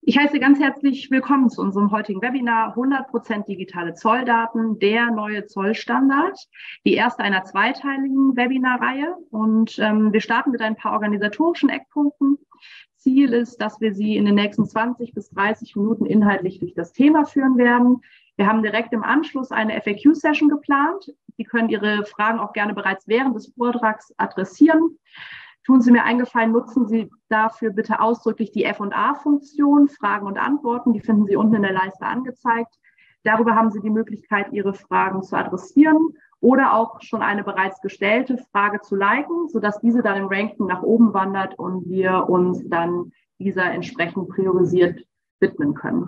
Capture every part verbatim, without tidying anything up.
Ich heiße ganz herzlich willkommen zu unserem heutigen Webinar hundert Prozent digitale Zolldaten, der neue Zollstandard, die erste einer zweiteiligen Webinarreihe. Und ähm, wir starten mit ein paar organisatorischen Eckpunkten. Ziel ist, dass wir Sie in den nächsten zwanzig bis dreißig Minuten inhaltlich durch das Thema führen werden. Wir haben direkt im Anschluss eine F A Q-Session geplant. Sie können Ihre Fragen auch gerne bereits während des Vortrags adressieren. Tun Sie mir einen Gefallen, nutzen Sie dafür bitte ausdrücklich die F und A-Funktion, Fragen und Antworten. Die finden Sie unten in der Leiste angezeigt. Darüber haben Sie die Möglichkeit, Ihre Fragen zu adressieren oder auch schon eine bereits gestellte Frage zu liken, sodass diese dann im Ranking nach oben wandert und wir uns dann dieser entsprechend priorisiert widmen können.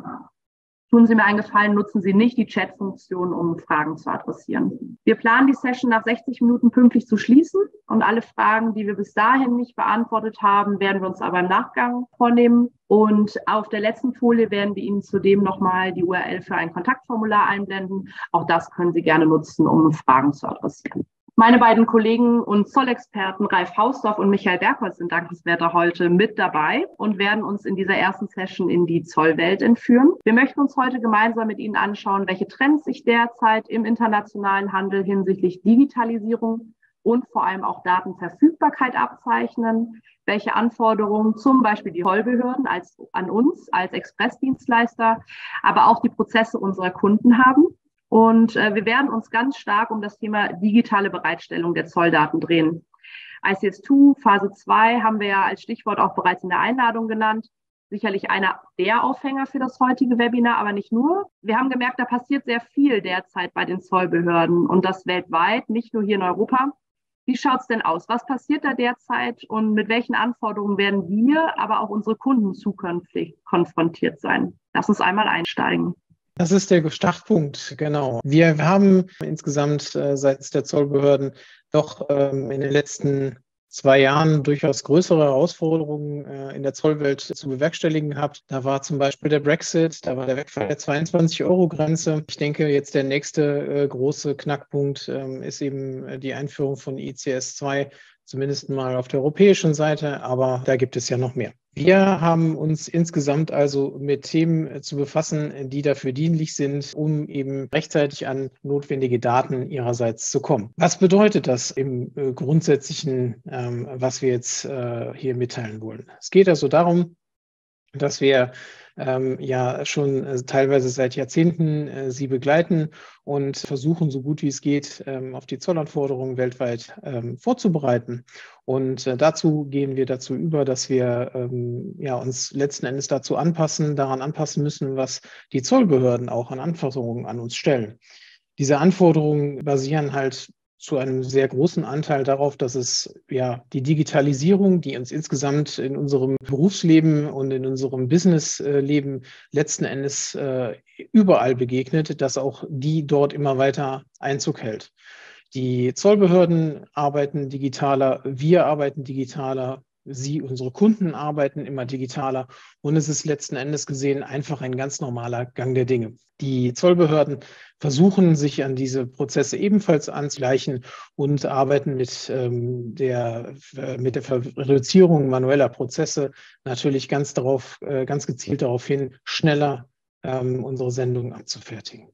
Tun Sie mir einen Gefallen, nutzen Sie nicht die Chat-Funktion, um Fragen zu adressieren. Wir planen die Session nach sechzig Minuten pünktlich zu schließen und alle Fragen, die wir bis dahin nicht beantwortet haben, werden wir uns aber im Nachgang vornehmen. Und auf der letzten Folie werden wir Ihnen zudem nochmal die U R L für ein Kontaktformular einblenden. Auch das können Sie gerne nutzen, um Fragen zu adressieren. Meine beiden Kollegen und Zollexperten Ralf Hausdorf und Michael Bergholz sind dankenswerter heute mit dabei und werden uns in dieser ersten Session in die Zollwelt entführen. Wir möchten uns heute gemeinsam mit Ihnen anschauen, welche Trends sich derzeit im internationalen Handel hinsichtlich Digitalisierung und vor allem auch Datenverfügbarkeit abzeichnen, welche Anforderungen zum Beispiel die Zollbehörden als, an uns als Expressdienstleister, aber auch die Prozesse unserer Kunden haben. Und äh, wir werden uns ganz stark um das Thema digitale Bereitstellung der Zolldaten drehen. I C S zwei, Phase zwei haben wir ja als Stichwort auch bereits in der Einladung genannt. Sicherlich einer der Aufhänger für das heutige Webinar, aber nicht nur. Wir haben gemerkt, da passiert sehr viel derzeit bei den Zollbehörden und das weltweit, nicht nur hier in Europa. Wie schaut es denn aus? Was passiert da derzeit und mit welchen Anforderungen werden wir, aber auch unsere Kunden zukünftig konfrontiert sein? Lass uns einmal einsteigen. Das ist der Startpunkt, genau. Wir haben insgesamt äh, seitens der Zollbehörden doch ähm, in den letzten zwei Jahren durchaus größere Herausforderungen äh, in der Zollwelt zu bewerkstelligen gehabt. Da war zum Beispiel der Brexit, da war der Wegfall der zweiundzwanzig-Euro-Grenze. Ich denke, jetzt der nächste äh, große Knackpunkt ähm, ist eben die Einführung von I C S zwei, zumindest mal auf der europäischen Seite, aber da gibt es ja noch mehr. Wir haben uns insgesamt also mit Themen zu befassen, die dafür dienlich sind, um eben rechtzeitig an notwendige Daten ihrerseits zu kommen. Was bedeutet das im äh, Grundsätzlichen, ähm, was wir jetzt äh, hier mitteilen wollen? Es geht also darum, dass wir ähm, ja schon äh, teilweise seit Jahrzehnten äh, sie begleiten und versuchen, so gut wie es geht, ähm, auf die Zollanforderungen weltweit ähm, vorzubereiten. Und äh, dazu gehen wir dazu über, dass wir ähm, ja, uns letzten Endes dazu anpassen, daran anpassen müssen, was die Zollbehörden auch an Anforderungen an uns stellen. Diese Anforderungen basieren halt zu einem sehr großen Anteil darauf, dass es ja die Digitalisierung, die uns insgesamt in unserem Berufsleben und in unserem Businessleben letzten Endes äh, überall begegnet, dass auch die dort immer weiter Einzug hält. Die Zollbehörden arbeiten digitaler, wir arbeiten digitaler, Sie, unsere Kunden arbeiten immer digitaler und es ist letzten Endes gesehen einfach ein ganz normaler Gang der Dinge. Die Zollbehörden versuchen, sich an diese Prozesse ebenfalls anzugleichen und arbeiten mit, ähm, der, äh, mit der Reduzierung manueller Prozesse natürlich ganz, darauf, äh, ganz gezielt darauf hin, schneller ähm, unsere Sendungen abzufertigen.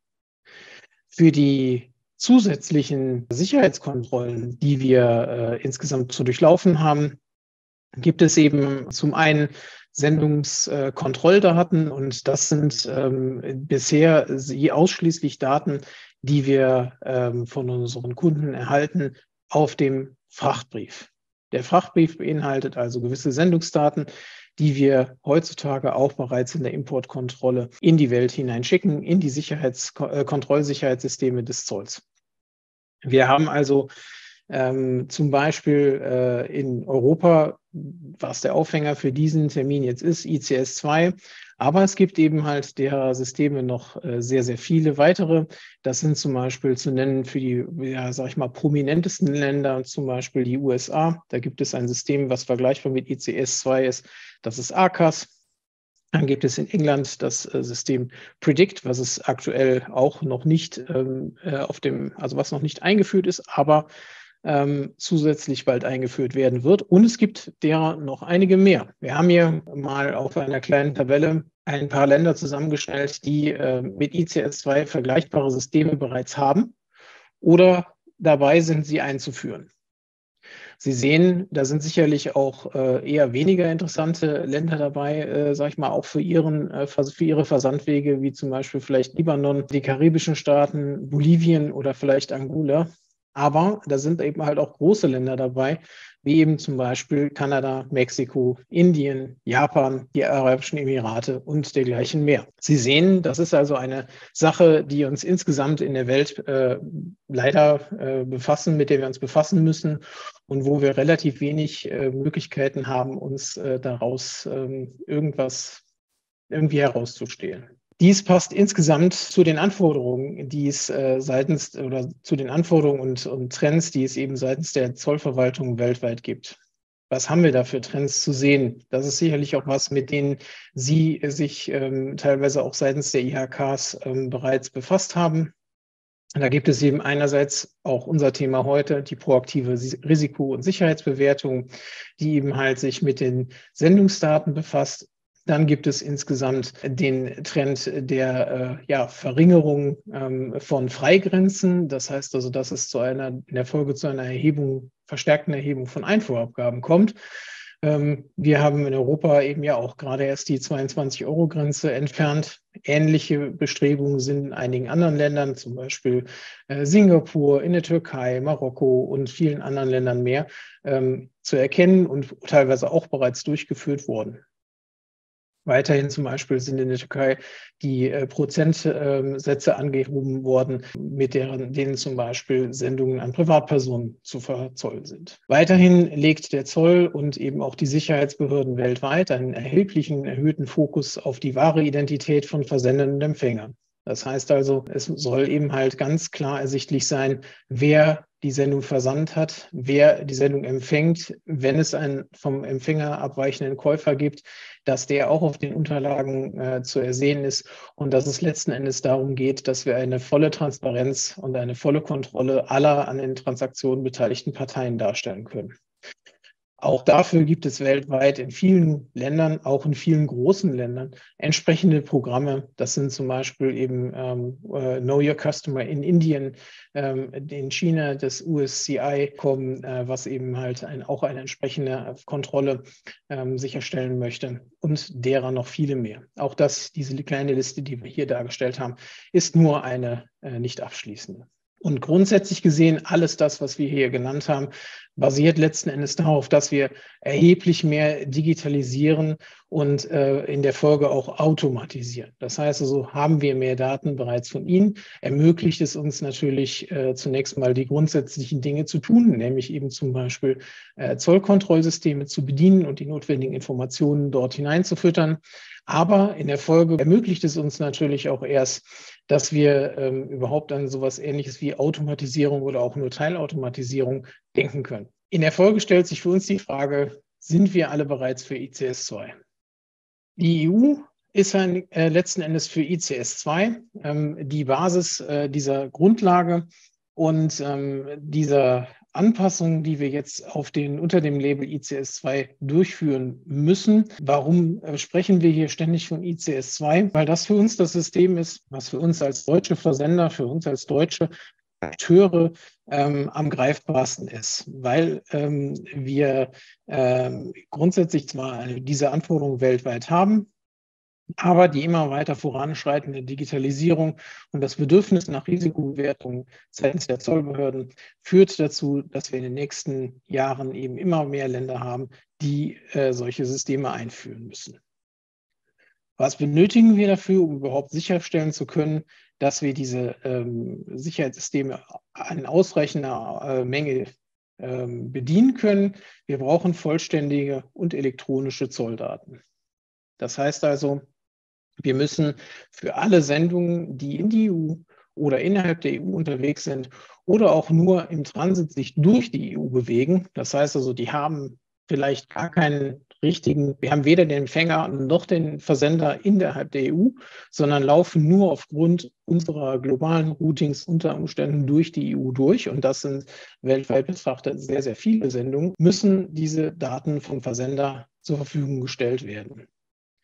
Für die zusätzlichen Sicherheitskontrollen, die wir äh, insgesamt zu durchlaufen haben, gibt es eben zum einen Sendungskontrolldaten und das sind ähm, bisher ausschließlich Daten, die wir ähm, von unseren Kunden erhalten auf dem Frachtbrief. Der Frachtbrief beinhaltet also gewisse Sendungsdaten, die wir heutzutage auch bereits in der Importkontrolle in die Welt hineinschicken, in die Sicherheits- äh, Kontrollsicherheitssysteme des Zolls. Wir haben also ähm, zum Beispiel äh, in Europa, was der Aufhänger für diesen Termin jetzt ist, I C S zwei. Aber es gibt eben halt derer Systeme noch äh, sehr, sehr viele weitere. Das sind zum Beispiel zu nennen für die, ja, sag ich mal, prominentesten Länder, zum Beispiel die U S A. Da gibt es ein System, was vergleichbar mit I C S zwei ist. Das ist A C A S. Dann gibt es in England das äh, System Predict, was es aktuell auch noch nicht ähm, äh, auf dem, also was noch nicht eingeführt ist, aber ähm, zusätzlich bald eingeführt werden wird. Und es gibt derer noch einige mehr. Wir haben hier mal auf einer kleinen Tabelle ein paar Länder zusammengestellt, die äh, mit I C S zwei vergleichbare Systeme bereits haben oder dabei sind, sie einzuführen. Sie sehen, da sind sicherlich auch äh, eher weniger interessante Länder dabei, äh, sage ich mal, auch für, ihren, äh, für ihre Versandwege, wie zum Beispiel vielleicht Libanon, die karibischen Staaten, Bolivien oder vielleicht Angola. Aber da sind eben halt auch große Länder dabei, wie eben zum Beispiel Kanada, Mexiko, Indien, Japan, die Arabischen Emirate und dergleichen mehr. Sie sehen, das ist also eine Sache, die uns insgesamt in der Welt äh, leider äh, befassen, mit der wir uns befassen müssen und wo wir relativ wenig äh, Möglichkeiten haben, uns äh, daraus ähm, irgendwas irgendwie herauszustehlen. Dies passt insgesamt zu den Anforderungen, die es äh, seitens oder zu den Anforderungen und, und Trends, die es eben seitens der Zollverwaltung weltweit gibt. Was haben wir da für Trends zu sehen? Das ist sicherlich auch was, mit denen Sie sich ähm, teilweise auch seitens der I H Ks ähm, bereits befasst haben. Da gibt es eben einerseits auch unser Thema heute, die proaktive Risiko- und Sicherheitsbewertung, die eben halt sich mit den Sendungsdaten befasst. Dann gibt es insgesamt den Trend der äh, ja, Verringerung ähm, von Freigrenzen. Das heißt also, dass es zu einer, in der Folge zu einer Erhebung, verstärkten Erhebung von Einfuhrabgaben kommt. Ähm, wir haben in Europa eben ja auch gerade erst die zweiundzwanzig-Euro-Grenze entfernt. Ähnliche Bestrebungen sind in einigen anderen Ländern, zum Beispiel äh, Singapur, in der Türkei, Marokko und vielen anderen Ländern mehr, ähm, zu erkennen und teilweise auch bereits durchgeführt worden. Weiterhin zum Beispiel sind in der Türkei die äh, Prozentsätze äh, angehoben worden, mit deren, denen zum Beispiel Sendungen an Privatpersonen zu verzollen sind. Weiterhin legt der Zoll und eben auch die Sicherheitsbehörden weltweit einen erheblichen, erhöhten Fokus auf die wahre Identität von Versendern und Empfängern. Das heißt also, es soll eben halt ganz klar ersichtlich sein, wer die Sendung versandt hat, wer die Sendung empfängt, wenn es einen vom Empfänger abweichenden Käufer gibt, dass der auch auf den Unterlagen äh, zu ersehen ist und dass es letzten Endes darum geht, dass wir eine volle Transparenz und eine volle Kontrolle aller an den Transaktionen beteiligten Parteien darstellen können. Auch dafür gibt es weltweit in vielen Ländern, auch in vielen großen Ländern, entsprechende Programme. Das sind zum Beispiel eben ähm, Know Your Customer in Indien, ähm, in China das U S C I kommen, äh, was eben halt ein, auch eine entsprechende Kontrolle ähm, sicherstellen möchte und derer noch viele mehr. Auch das, diese kleine Liste, die wir hier dargestellt haben, ist nur eine äh, nicht abschließende. Und grundsätzlich gesehen, alles das, was wir hier genannt haben, basiert letzten Endes darauf, dass wir erheblich mehr digitalisieren und äh, in der Folge auch automatisieren. Das heißt also, haben wir mehr Daten bereits von Ihnen, ermöglicht es uns natürlich äh, zunächst mal die grundsätzlichen Dinge zu tun, nämlich eben zum Beispiel äh, Zollkontrollsysteme zu bedienen und die notwendigen Informationen dort hineinzufüttern. Aber in der Folge ermöglicht es uns natürlich auch erst, dass wir ähm, überhaupt an sowas Ähnliches wie Automatisierung oder auch nur Teilautomatisierung denken können. In der Folge stellt sich für uns die Frage, sind wir alle bereits für I C S zwei? Die E U ist ein, äh, letzten Endes für I C S zwei ähm, die Basis äh, dieser Grundlage und ähm, dieser Anpassungen, die wir jetzt auf den, unter dem Label I C S zwei durchführen müssen. Warum äh, sprechen wir hier ständig von I C S zwei? Weil das für uns das System ist, was für uns als deutsche Versender, für uns als deutsche Akteure ähm, am greifbarsten ist, weil ähm, wir ähm, grundsätzlich zwar diese Anforderungen weltweit haben, aber die immer weiter voranschreitende Digitalisierung und das Bedürfnis nach Risikobewertung seitens der Zollbehörden führt dazu, dass wir in den nächsten Jahren eben immer mehr Länder haben, die äh, solche Systeme einführen müssen. Was benötigen wir dafür, um überhaupt sicherstellen zu können, dass wir diese ähm, Sicherheitssysteme in ausreichender äh, Menge ähm, bedienen können? Wir brauchen vollständige und elektronische Zolldaten. Das heißt also, wir müssen für alle Sendungen, die in die E U oder innerhalb der E U unterwegs sind oder auch nur im Transit sich durch die E U bewegen, das heißt also, die haben vielleicht gar keinen richtigen, wir haben weder den Empfänger noch den Versender innerhalb der E U, sondern laufen nur aufgrund unserer globalen Routings unter Umständen durch die E U durch. Und das sind weltweit betrachtet sehr, sehr viele Sendungen, müssen diese Daten vom Versender zur Verfügung gestellt werden.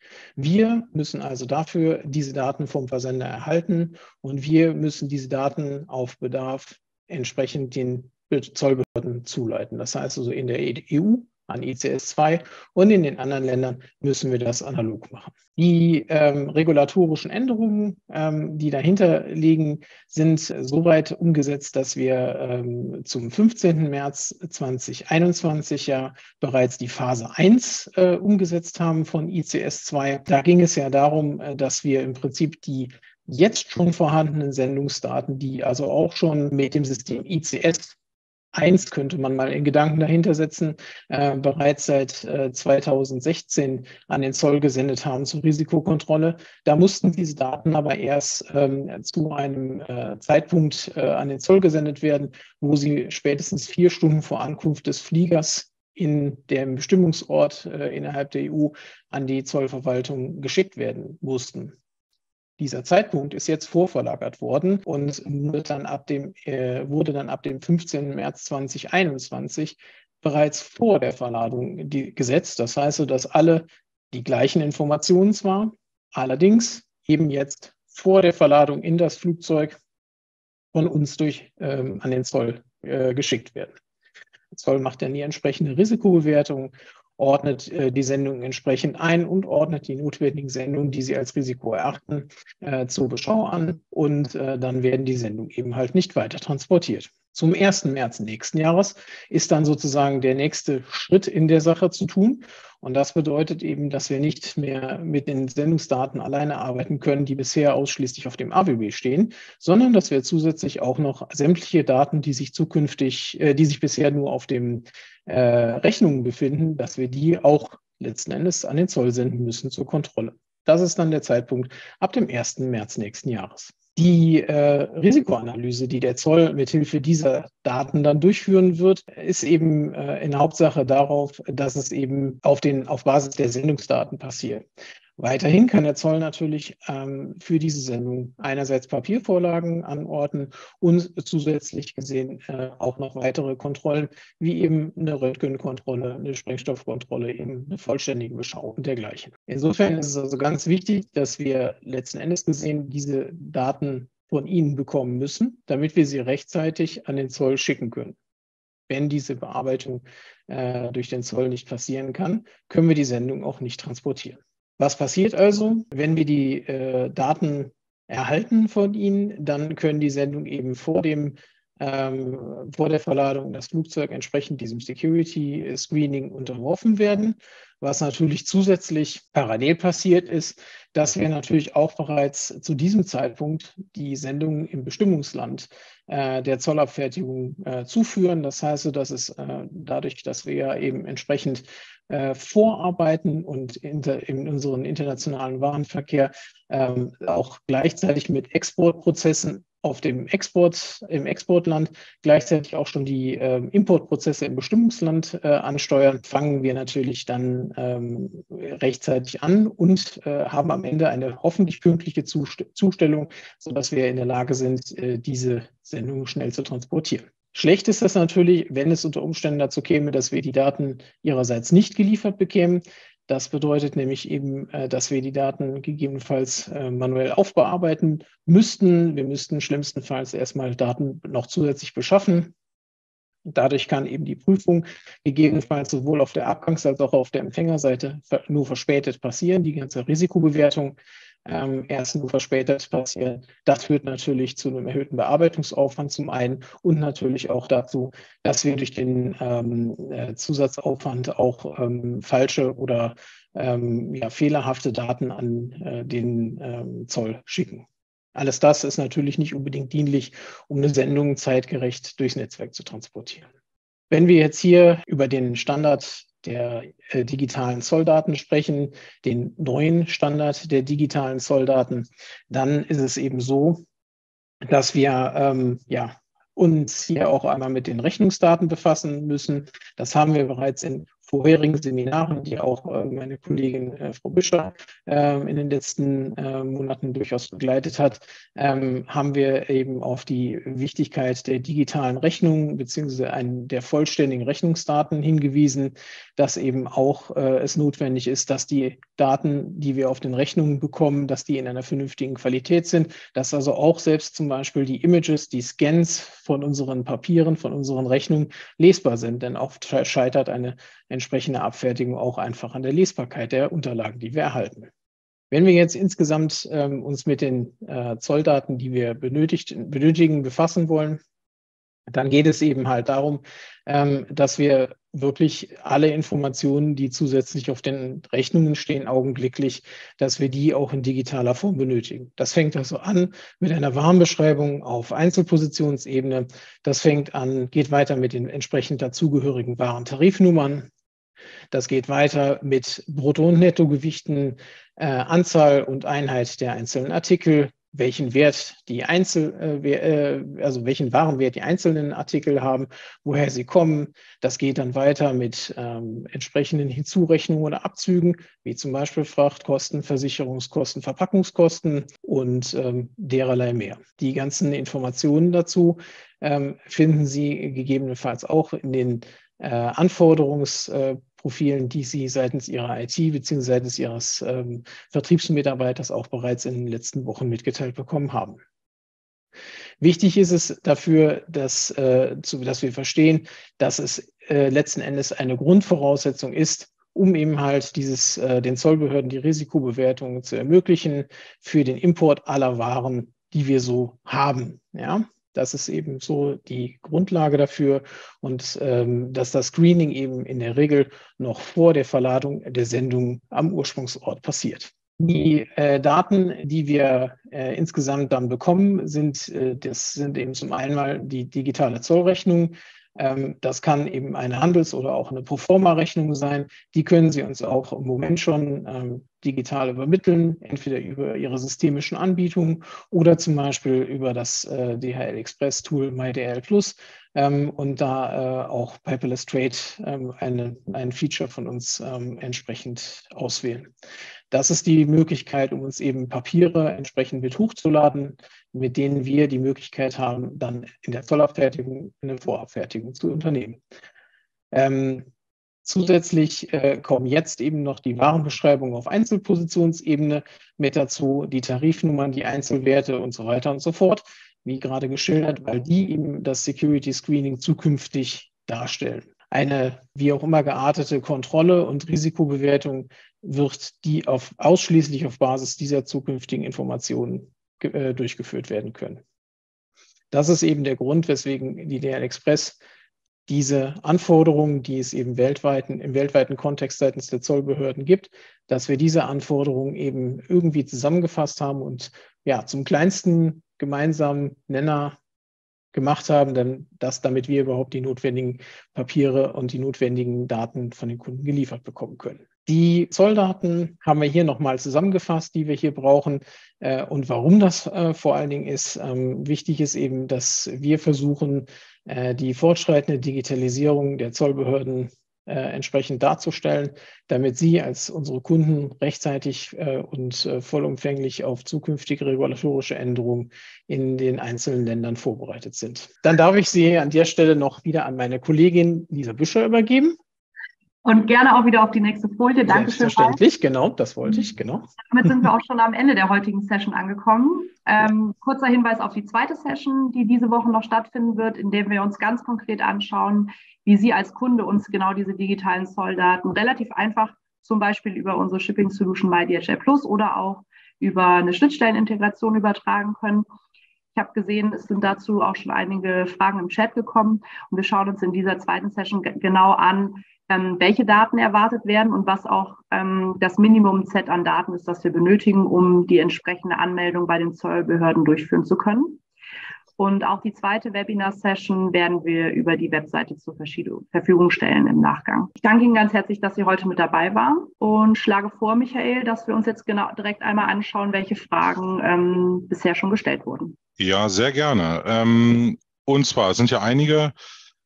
Wir müssen also dafür diese Daten vom Versender erhalten und wir müssen diese Daten auf Bedarf entsprechend den Zollbehörden zuleiten. Das heißt also in der E U an I C S zwei und in den anderen Ländern müssen wir das analog machen. Die ähm, regulatorischen Änderungen, ähm, die dahinter liegen, sind soweit umgesetzt, dass wir ähm, zum fünfzehnten März zweitausendeinundzwanzig ja bereits die Phase eins äh, umgesetzt haben von I C S zwei. Da ging es ja darum, äh, dass wir im Prinzip die jetzt schon vorhandenen Sendungsdaten, die also auch schon mit dem System I C S eins könnte man mal in Gedanken dahinter setzen, äh, bereits seit äh, zweitausendsechzehn an den Zoll gesendet haben zur Risikokontrolle. Da mussten diese Daten aber erst ähm, zu einem äh, Zeitpunkt äh, an den Zoll gesendet werden, wo sie spätestens vier Stunden vor Ankunft des Fliegers in dem Bestimmungsort äh, innerhalb der E U an die Zollverwaltung geschickt werden mussten. Dieser Zeitpunkt ist jetzt vorverlagert worden und wurde dann ab dem, äh, wurde dann ab dem fünfzehnten März zweitausendeinundzwanzig bereits vor der Verladung die, gesetzt. Das heißt, dass alle die gleichen Informationen zwar, allerdings eben jetzt vor der Verladung in das Flugzeug von uns durch ähm, an den Zoll äh, geschickt werden. Der Zoll macht dann die entsprechende Risikobewertung, ordnet äh, die Sendungen entsprechend ein und ordnet die notwendigen Sendungen, die sie als Risiko erachten, äh, zur Beschau an und äh, dann werden die Sendungen eben halt nicht weiter transportiert. Zum ersten März nächsten Jahres ist dann sozusagen der nächste Schritt in der Sache zu tun. Und das bedeutet eben, dass wir nicht mehr mit den Sendungsdaten alleine arbeiten können, die bisher ausschließlich auf dem A W B stehen, sondern dass wir zusätzlich auch noch sämtliche Daten, die sich zukünftig, äh, die sich bisher nur auf den äh, Rechnungen befinden, dass wir die auch letzten Endes an den Zoll senden müssen zur Kontrolle. Das ist dann der Zeitpunkt ab dem ersten März nächsten Jahres. Die äh, Risikoanalyse, die der Zoll mithilfe dieser Daten dann durchführen wird, ist eben äh, in Hauptsache darauf, dass es eben auf, den, auf Basis der Sendungsdaten passiert. Weiterhin kann der Zoll natürlich ähm, für diese Sendung einerseits Papiervorlagen anordnen und zusätzlich gesehen äh, auch noch weitere Kontrollen, wie eben eine Röntgenkontrolle, eine Sprengstoffkontrolle, eben eine vollständige Beschau und dergleichen. Insofern ist es also ganz wichtig, dass wir letzten Endes gesehen diese Daten von Ihnen bekommen müssen, damit wir sie rechtzeitig an den Zoll schicken können. Wenn diese Bearbeitung äh, durch den Zoll nicht passieren kann, können wir die Sendung auch nicht transportieren. Was passiert also, wenn wir die äh, Daten erhalten von Ihnen? Dann können die Sendungen eben vor, dem, ähm, vor der Verladung das Flugzeug entsprechend diesem Security Screening unterworfen werden. Was natürlich zusätzlich parallel passiert ist, dass wir natürlich auch bereits zu diesem Zeitpunkt die Sendungen im Bestimmungsland äh, der Zollabfertigung äh, zuführen. Das heißt, dass es äh, dadurch, dass wir ja eben entsprechend äh, vorarbeiten und inter, in unseren internationalen Warenverkehr ähm, auch gleichzeitig mit Exportprozessen auf dem Export, im Exportland gleichzeitig auch schon die äh, Importprozesse im Bestimmungsland äh, ansteuern, fangen wir natürlich dann ähm, rechtzeitig an und äh, haben am Ende eine hoffentlich pünktliche Zust- Zustellung, sodass wir in der Lage sind, äh, diese Sendung schnell zu transportieren. Schlecht ist das natürlich, wenn es unter Umständen dazu käme, dass wir die Daten ihrerseits nicht geliefert bekämen. Das bedeutet nämlich eben, dass wir die Daten gegebenenfalls manuell aufbearbeiten müssten. Wir müssten schlimmstenfalls erstmal Daten noch zusätzlich beschaffen. Dadurch kann eben die Prüfung gegebenenfalls sowohl auf der Abgangs- als auch auf der Empfängerseite nur verspätet passieren. Die ganze Risikobewertung ähm, erst nur verspätet passieren. Das führt natürlich zu einem erhöhten Bearbeitungsaufwand zum einen und natürlich auch dazu, dass wir durch den ähm, Zusatzaufwand auch ähm, falsche oder ähm, ja, fehlerhafte Daten an äh, den ähm, Zoll schicken. Alles das ist natürlich nicht unbedingt dienlich, um eine Sendung zeitgerecht durchs Netzwerk zu transportieren. Wenn wir jetzt hier über den Standard der äh, digitalen Zolldaten sprechen, den neuen Standard der digitalen Zolldaten, dann ist es eben so, dass wir ähm, ja, uns hier auch einmal mit den Rechnungsdaten befassen müssen. Das haben wir bereits in vorherigen Seminaren, die auch äh, meine Kollegin äh, Frau Büscher äh, in den letzten äh, Monaten durchaus begleitet hat, ähm, haben wir eben auf die Wichtigkeit der digitalen Rechnung beziehungsweise ein, der vollständigen Rechnungsdaten hingewiesen, dass eben auch äh, es notwendig ist, dass die Daten, die wir auf den Rechnungen bekommen, dass die in einer vernünftigen Qualität sind, dass also auch selbst zum Beispiel die Images, die Scans von unseren Papieren, von unseren Rechnungen lesbar sind, denn oft scheitert eine entsprechende Abfertigung auch einfach an der Lesbarkeit der Unterlagen, die wir erhalten. Wenn wir jetzt insgesamt ähm, uns mit den äh, Zolldaten, die wir benötigt, benötigen, befassen wollen, dann geht es eben halt darum, ähm, dass wir wirklich alle Informationen, die zusätzlich auf den Rechnungen stehen, augenblicklich, dass wir die auch in digitaler Form benötigen. Das fängt also an mit einer Warenbeschreibung auf Einzelpositionsebene. Das fängt an, geht weiter mit den entsprechend dazugehörigen Warentarifnummern. Das geht weiter mit Brutto- und Nettogewichten, äh, Anzahl und Einheit der einzelnen Artikel, welchen Wert die Einzel, äh, also welchen Warenwert die einzelnen Artikel haben, woher sie kommen. Das geht dann weiter mit ähm, entsprechenden Hinzurechnungen oder Abzügen, wie zum Beispiel Frachtkosten, Versicherungskosten, Verpackungskosten und ähm, dererlei mehr. Die ganzen Informationen dazu ähm, finden Sie gegebenenfalls auch in den äh, Anforderungsprofilen, die Sie seitens Ihrer I T bzw. seitens Ihres ähm, Vertriebsmitarbeiters auch bereits in den letzten Wochen mitgeteilt bekommen haben. Wichtig ist es dafür, dass, äh, zu, dass wir verstehen, dass es äh, letzten Endes eine Grundvoraussetzung ist, um eben halt dieses, äh, den Zollbehörden die Risikobewertung zu ermöglichen für den Import aller Waren, die wir so haben. Ja? Das ist eben so die Grundlage dafür und ähm, dass das Screening eben in der Regel noch vor der Verladung der Sendung am Ursprungsort passiert. Die äh, Daten, die wir äh, insgesamt dann bekommen, sind, äh, das sind eben zum einen mal die digitale Zollrechnung. Ähm, das kann eben eine Handels- oder auch eine Proforma-Rechnung sein. Die können Sie uns auch im Moment schon ähm, digital übermitteln, entweder über Ihre systemischen Anbietungen oder zum Beispiel über das äh, D H L Express Tool MyDHL Plus ähm, und da äh, auch Paperless Trade ähm, eine, ein Feature von uns ähm, entsprechend auswählen. Das ist die Möglichkeit, um uns eben Papiere entsprechend mit hochzuladen, mit denen wir die Möglichkeit haben, dann in der Zollabfertigung eine Vorabfertigung zu unternehmen. Ähm, zusätzlich äh, kommen jetzt eben noch die Warenbeschreibungen auf Einzelpositionsebene mit dazu, die Tarifnummern, die Einzelwerte und so weiter und so fort, wie gerade geschildert, weil die eben das Security Screening zukünftig darstellen. Eine wie auch immer geartete Kontrolle und Risikobewertung wird die auf, ausschließlich auf Basis dieser zukünftigen Informationen äh, durchgeführt werden können. Das ist eben der Grund, weswegen die D H L Express diese Anforderungen, die es eben weltweiten, im weltweiten Kontext seitens der Zollbehörden gibt, dass wir diese Anforderungen eben irgendwie zusammengefasst haben und ja, zum kleinsten gemeinsamen Nenner gemacht haben, denn das, damit wir überhaupt die notwendigen Papiere und die notwendigen Daten von den Kunden geliefert bekommen können. Die Zolldaten haben wir hier nochmal zusammengefasst, die wir hier brauchen äh, und warum das äh, vor allen Dingen ist. Ähm, wichtig ist eben, dass wir versuchen, äh, die fortschreitende Digitalisierung der Zollbehörden äh, entsprechend darzustellen, damit Sie als unsere Kunden rechtzeitig äh, und äh, vollumfänglich auf zukünftige regulatorische Änderungen in den einzelnen Ländern vorbereitet sind. Dann darf ich Sie an der Stelle noch wieder an meine Kollegin Lisa Büscher übergeben. Und gerne auch wieder auf die nächste Folie. Dankeschön. Selbstverständlich, genau, das wollte ich, genau. Damit sind wir auch schon am Ende der heutigen Session angekommen. Ähm, kurzer Hinweis auf die zweite Session, die diese Woche noch stattfinden wird, in der wir uns ganz konkret anschauen, wie Sie als Kunde uns genau diese digitalen Zolldaten relativ einfach, zum Beispiel über unsere Shipping Solution MyDHL Plus oder auch über eine Schnittstellenintegration übertragen können. Ich habe gesehen, es sind dazu auch schon einige Fragen im Chat gekommen und wir schauen uns in dieser zweiten Session genau an, ähm, welche Daten erwartet werden und was auch ähm, das Minimum-Set an Daten ist, das wir benötigen, um die entsprechende Anmeldung bei den Zollbehörden durchführen zu können. Und auch die zweite Webinar-Session werden wir über die Webseite zur Verfügung stellen im Nachgang. Ich danke Ihnen ganz herzlich, dass Sie heute mit dabei waren und schlage vor, Michael, dass wir uns jetzt genau direkt einmal anschauen, welche Fragen ähm, bisher schon gestellt wurden. Ja, sehr gerne. Ähm, und zwar sind ja einige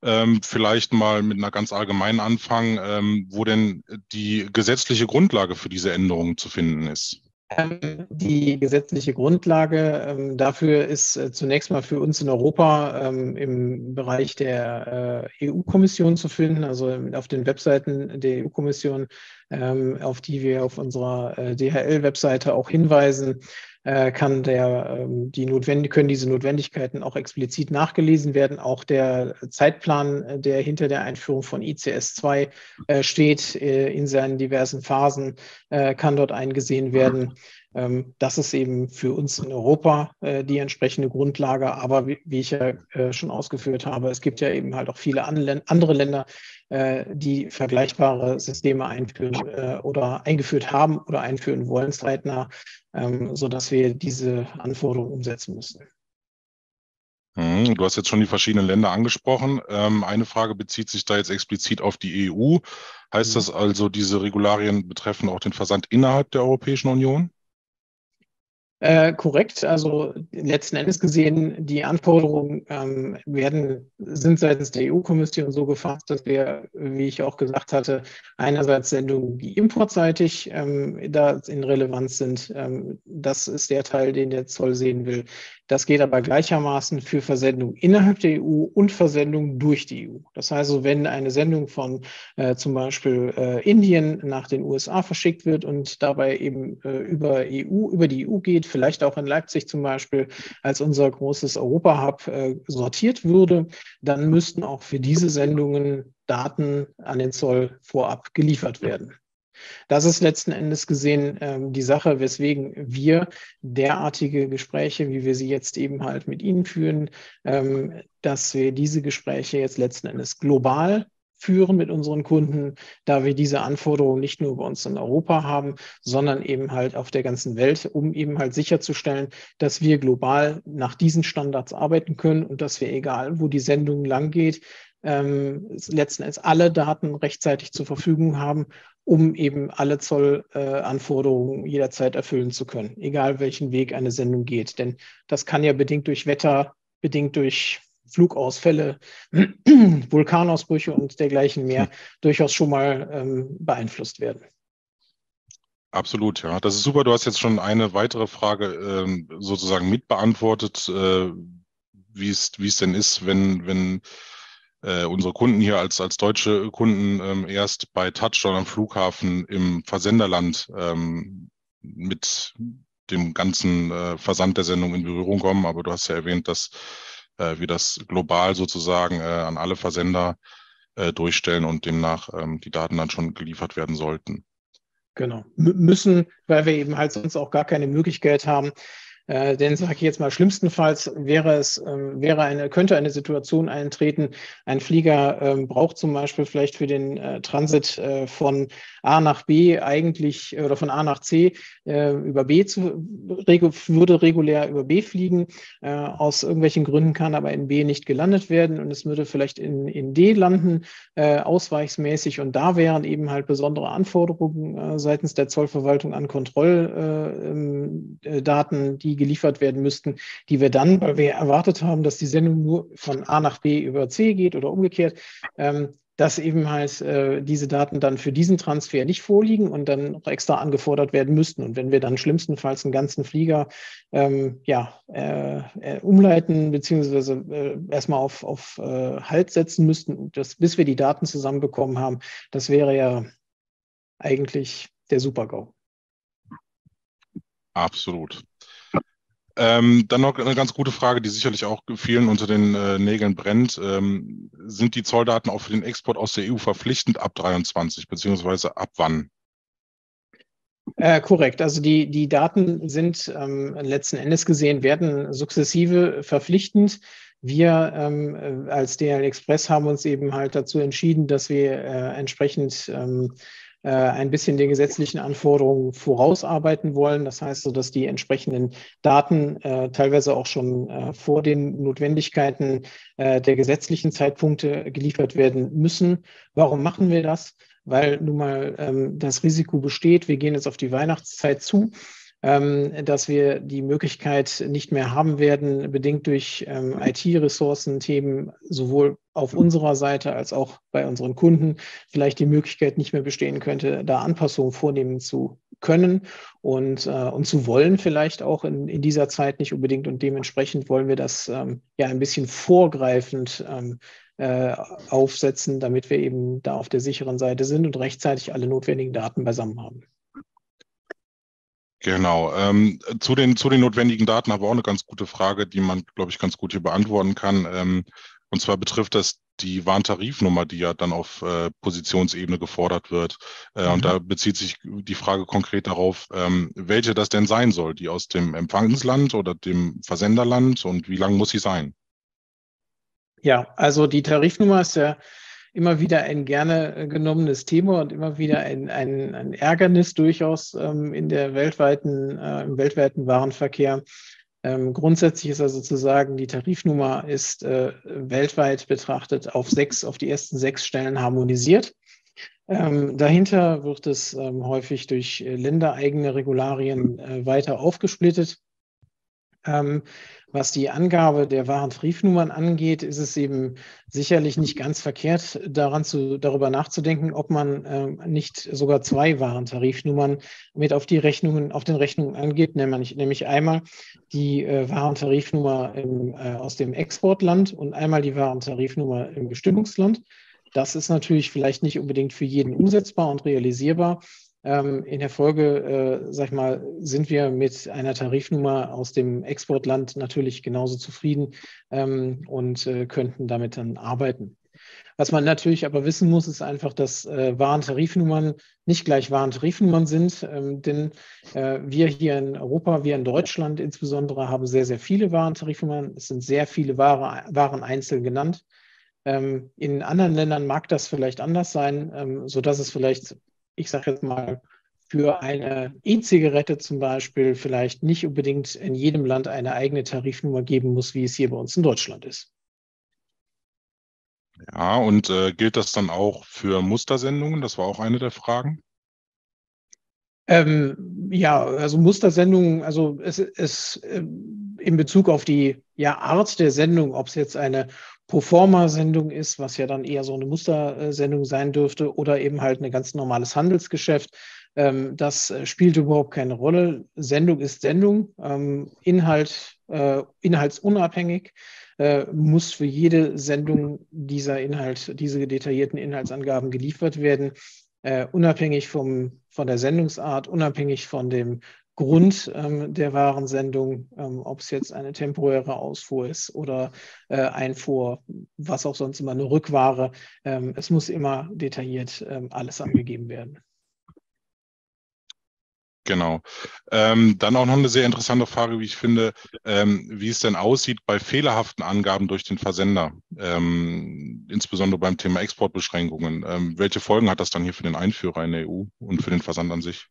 Ähm, vielleicht mal mit einer ganz allgemeinen anfangen, ähm, wo denn die gesetzliche Grundlage für diese Änderungen zu finden ist. Ähm, die gesetzliche Grundlage ähm, dafür ist äh, zunächst mal für uns in Europa ähm, im Bereich der äh, E U-Kommission zu finden, also auf den Webseiten der E U-Kommission, ähm, auf die wir auf unserer äh, D H L-Webseite auch hinweisen, äh, kann der, ähm, die notwendig, können diese Notwendigkeiten auch explizit nachgelesen werden. Auch der Zeitplan, der hinter der Einführung von I C S zwei äh, steht, äh, in seinen diversen Phasen, äh, kann dort eingesehen werden. Ähm, das ist eben für uns in Europa äh, die entsprechende Grundlage. Aber wie, wie ich ja äh, schon ausgeführt habe, es gibt ja eben halt auch viele andere Länder, äh, die vergleichbare Systeme einführen äh, oder eingeführt haben oder einführen wollen, zeitnah, ähm, sodass wir diese Anforderungen umsetzen müssen. Hm, du hast jetzt schon die verschiedenen Länder angesprochen. Ähm, eine Frage bezieht sich da jetzt explizit auf die E U. Heißt das also, diese Regularien betreffen auch den Versand innerhalb der Europäischen Union? Äh, korrekt. Also letzten Endes gesehen, die Anforderungen ähm, werden, sind seitens der E U-Kommission so gefasst, dass wir, wie ich auch gesagt hatte, einerseits Sendungen, die importseitig ähm, da in Relevanz sind. Ähm, das ist der Teil, den der Zoll sehen will. Das geht aber gleichermaßen für Versendungen innerhalb der E U und Versendungen durch die E U. Das heißt, also, wenn eine Sendung von äh, zum Beispiel äh, Indien nach den U S A verschickt wird und dabei eben äh, über E U, über die E U geht, vielleicht auch in Leipzig zum Beispiel als unser großes Europa-Hub äh, sortiert würde, dann müssten auch für diese Sendungen Daten an den Zoll vorab geliefert werden. Das ist letzten Endes gesehen ähm, die Sache, weswegen wir derartige Gespräche, wie wir sie jetzt eben halt mit Ihnen führen, ähm, dass wir diese Gespräche jetzt letzten Endes global führen mit unseren Kunden, da wir diese Anforderungen nicht nur bei uns in Europa haben, sondern eben halt auf der ganzen Welt, um eben halt sicherzustellen, dass wir global nach diesen Standards arbeiten können und dass wir, egal wo die Sendung lang geht, ähm, letzten Endes alle Daten rechtzeitig zur Verfügung haben, um eben alle Zollanforderungen äh, jederzeit erfüllen zu können, egal welchen Weg eine Sendung geht. Denn das kann ja bedingt durch Wetter, bedingt durch Flugausfälle, Vulkanausbrüche und dergleichen mehr durchaus schon mal ähm, beeinflusst werden. Absolut, ja. Das ist super. Du hast jetzt schon eine weitere Frage ähm, sozusagen mitbeantwortet, äh, wie es, wie es denn ist, wenn, wenn äh, unsere Kunden hier als, als deutsche Kunden ähm, erst bei Touchdown am Flughafen im Versenderland ähm, mit dem ganzen äh, Versand der Sendung in Berührung kommen. Aber du hast ja erwähnt, dass äh, wir das global sozusagen äh, an alle Versender äh, durchstellen und demnach ähm, die Daten dann schon geliefert werden sollten. Genau. M- müssen, weil wir eben halt sonst auch gar keine Möglichkeit haben. Äh, denn sage ich jetzt mal, schlimmstenfalls wäre es, äh, wäre eine, könnte eine Situation eintreten, ein Flieger äh, braucht zum Beispiel vielleicht für den äh, Transit äh, von A nach B eigentlich oder von A nach C äh, über B zu, regu würde regulär über B fliegen. Äh, aus irgendwelchen Gründen kann aber in B nicht gelandet werden und es würde vielleicht in, in D landen, äh, ausweichsmäßig. Und da wären eben halt besondere Anforderungen äh, seitens der Zollverwaltung an Kontrolldaten, äh, die geliefert werden müssten, die wir dann, weil wir erwartet haben, dass die Sendung nur von A nach B über C geht oder umgekehrt, ähm, dass eben halt äh, diese Daten dann für diesen Transfer nicht vorliegen und dann noch extra angefordert werden müssten. Und wenn wir dann schlimmstenfalls einen ganzen Flieger ähm, ja, äh, äh, umleiten beziehungsweise äh, erstmal auf, auf äh, Halt setzen müssten, das, bis wir die Daten zusammenbekommen haben, das wäre ja eigentlich der Super-GAU. Absolut. Ähm, dann noch eine ganz gute Frage, die sicherlich auch vielen unter den äh, Nägeln brennt. Ähm, sind die Zolldaten auch für den Export aus der E U verpflichtend ab dreiundzwanzig, beziehungsweise ab wann? Äh, korrekt. Also die, die Daten sind ähm, letzten Endes gesehen, werden sukzessive verpflichtend. Wir ähm, als D H L Express haben uns eben halt dazu entschieden, dass wir äh, entsprechend ähm, äh, ein bisschen den gesetzlichen Anforderungen vorausarbeiten wollen. Das heißt so, dass die entsprechenden Daten äh, teilweise auch schon äh, vor den Notwendigkeiten äh, der gesetzlichen Zeitpunkte geliefert werden müssen. Warum machen wir das? Weil nun mal ähm, das Risiko besteht, wir gehen jetzt auf die Weihnachtszeit zu. ähm, dass wir die Möglichkeit nicht mehr haben werden, bedingt durch ähm, I T-Ressourcen-Themen sowohl auf unserer Seite als auch bei unseren Kunden vielleicht die Möglichkeit nicht mehr bestehen könnte, da Anpassungen vornehmen zu können und, äh, und zu wollen vielleicht auch in, in dieser Zeit nicht unbedingt. Und dementsprechend wollen wir das ähm, ja ein bisschen vorgreifend ähm, äh, aufsetzen, damit wir eben da auf der sicheren Seite sind und rechtzeitig alle notwendigen Daten beisammen haben. Genau. Ähm, zu den, zu den notwendigen Daten habe ich auch eine ganz gute Frage, die man, glaube ich, ganz gut hier beantworten kann. Ähm, und zwar betrifft das die Warntarifnummer, die ja dann auf äh, Positionsebene gefordert wird. Äh, mhm. Und da bezieht sich die Frage konkret darauf, ähm, welche das denn sein soll, die aus dem Empfangsland oder dem Versenderland, und wie lang muss sie sein? Ja, also die Tarifnummer ist ja immer wieder ein gerne genommenes Thema und immer wieder ein, ein, ein Ärgernis durchaus ähm, in der weltweiten, äh, im weltweiten Warenverkehr. Ähm, grundsätzlich ist also zu sagen, die Tarifnummer ist äh, weltweit betrachtet auf sechs, auf die ersten sechs Stellen harmonisiert. Ähm, dahinter wird es ähm, häufig durch äh, ländereigene Regularien äh, weiter aufgesplittet. Ähm, was die Angabe der Warentarifnummern angeht, ist es eben sicherlich nicht ganz verkehrt, daran zu, darüber nachzudenken, ob man ähm, nicht sogar zwei Warentarifnummern mit auf die Rechnungen, auf den Rechnungen angibt, nämlich, nämlich einmal die äh, Warentarifnummer im, äh, aus dem Exportland und einmal die Warentarifnummer im Bestimmungsland. Das ist natürlich vielleicht nicht unbedingt für jeden umsetzbar und realisierbar. In der Folge, äh, sag ich mal, sind wir mit einer Tarifnummer aus dem Exportland natürlich genauso zufrieden ähm, und äh, könnten damit dann arbeiten. Was man natürlich aber wissen muss, ist einfach, dass äh, Warentarifnummern nicht gleich Warentarifnummern sind, ähm, denn äh, wir hier in Europa, wir in Deutschland insbesondere, haben sehr, sehr viele Warentarifnummern. Es sind sehr viele Ware, Waren einzeln genannt. Ähm, in anderen Ländern mag das vielleicht anders sein, ähm, sodass es vielleicht, ich sage jetzt mal, für eine E-Zigarette zum Beispiel vielleicht nicht unbedingt in jedem Land eine eigene Tarifnummer geben muss, wie es hier bei uns in Deutschland ist. Ja, und äh, gilt das dann auch für Mustersendungen? Das war auch eine der Fragen. Ähm, ja, also Mustersendungen, also es ist äh, in Bezug auf die ja, Art der Sendung, ob es jetzt eine Proforma-Sendung ist, was ja dann eher so eine Mustersendung sein dürfte, oder eben halt ein ganz normales Handelsgeschäft. Ähm, das spielt überhaupt keine Rolle. Sendung ist Sendung, ähm, Inhalt, äh, inhaltsunabhängig. Äh, muss für jede Sendung dieser Inhalt, diese detaillierten Inhaltsangaben geliefert werden. Uh, unabhängig vom, von der Sendungsart, unabhängig von dem Grund ähm, der Warensendung, ähm, ob es jetzt eine temporäre Ausfuhr ist oder äh, Einfuhr, was auch sonst immer eine Rückware. Ähm, es muss immer detailliert ähm, alles angegeben werden. Genau. Ähm, dann auch noch eine sehr interessante Frage, wie ich finde, ähm, wie es denn aussieht bei fehlerhaften Angaben durch den Versender, ähm, insbesondere beim Thema Exportbeschränkungen. Ähm, welche Folgen hat das dann hier für den Einführer in der E U und für den Versand an sich?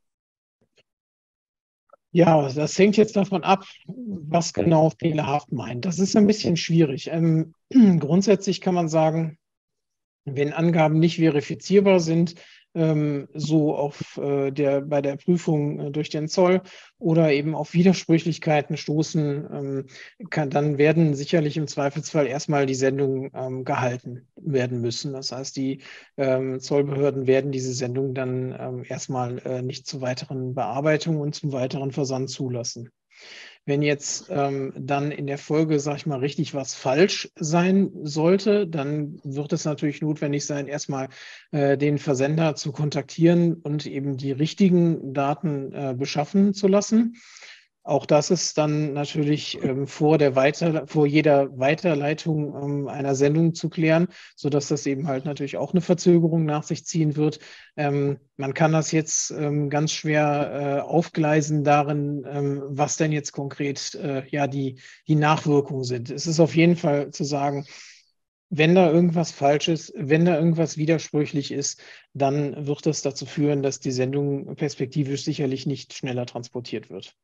Ja, das hängt jetzt davon ab, was genau fehlerhaft meint. Das ist ein bisschen schwierig. Ähm, grundsätzlich kann man sagen, wenn Angaben nicht verifizierbar sind, ähm, so auf äh, der, bei der Prüfung äh, durch den Zoll oder eben auf Widersprüchlichkeiten stoßen, ähm, kann, dann werden sicherlich im Zweifelsfall erstmal die Sendungen ähm, gehalten werden müssen. Das heißt, die ähm, Zollbehörden werden diese Sendung dann ähm, erstmal äh, nicht zu weiteren Bearbeitungen und zum weiteren Versand zulassen. Wenn jetzt ähm, dann in der Folge, sag ich mal, richtig was falsch sein sollte, dann wird es natürlich notwendig sein, erstmal äh, den Versender zu kontaktieren und eben die richtigen Daten äh, beschaffen zu lassen. Auch das ist dann natürlich ähm, vor, der Weiter, vor jeder Weiterleitung ähm, einer Sendung zu klären, sodass das eben halt natürlich auch eine Verzögerung nach sich ziehen wird. Ähm, man kann das jetzt ähm, ganz schwer äh, aufgleisen darin, ähm, was denn jetzt konkret äh, ja, die, die Nachwirkungen sind. Es ist auf jeden Fall zu sagen, wenn da irgendwas falsch ist, wenn da irgendwas widersprüchlich ist, dann wird das dazu führen, dass die Sendung perspektivisch sicherlich nicht schneller transportiert wird.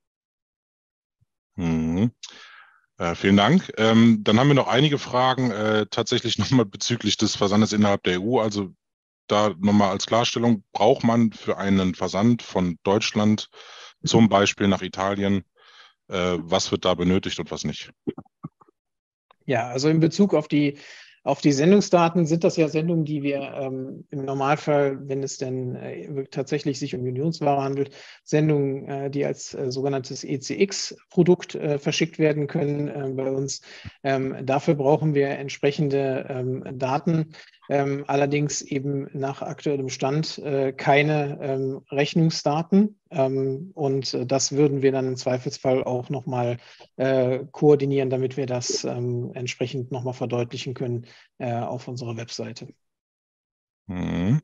Mhm. Äh, vielen Dank. Ähm, dann haben wir noch einige Fragen äh, tatsächlich nochmal bezüglich des Versandes innerhalb der E U. Also da nochmal als Klarstellung, braucht man für einen Versand von Deutschland zum Beispiel nach Italien. Äh, was wird da benötigt und was nicht? Ja, also in Bezug auf die, auf die Sendungsdaten sind das ja Sendungen, die wir ähm, im Normalfall, wenn es denn äh, tatsächlich sich um Unionsware handelt, Sendungen, äh, die als äh, sogenanntes E C X-Produkt äh, verschickt werden können äh, bei uns. Ähm, dafür brauchen wir entsprechende ähm, Daten, ähm, allerdings eben nach aktuellem Stand äh, keine ähm, Rechnungsdaten. Ähm, und äh, das würden wir dann im Zweifelsfall auch nochmal äh, koordinieren, damit wir das ähm, entsprechend nochmal verdeutlichen können äh, auf unserer Webseite. Mhm.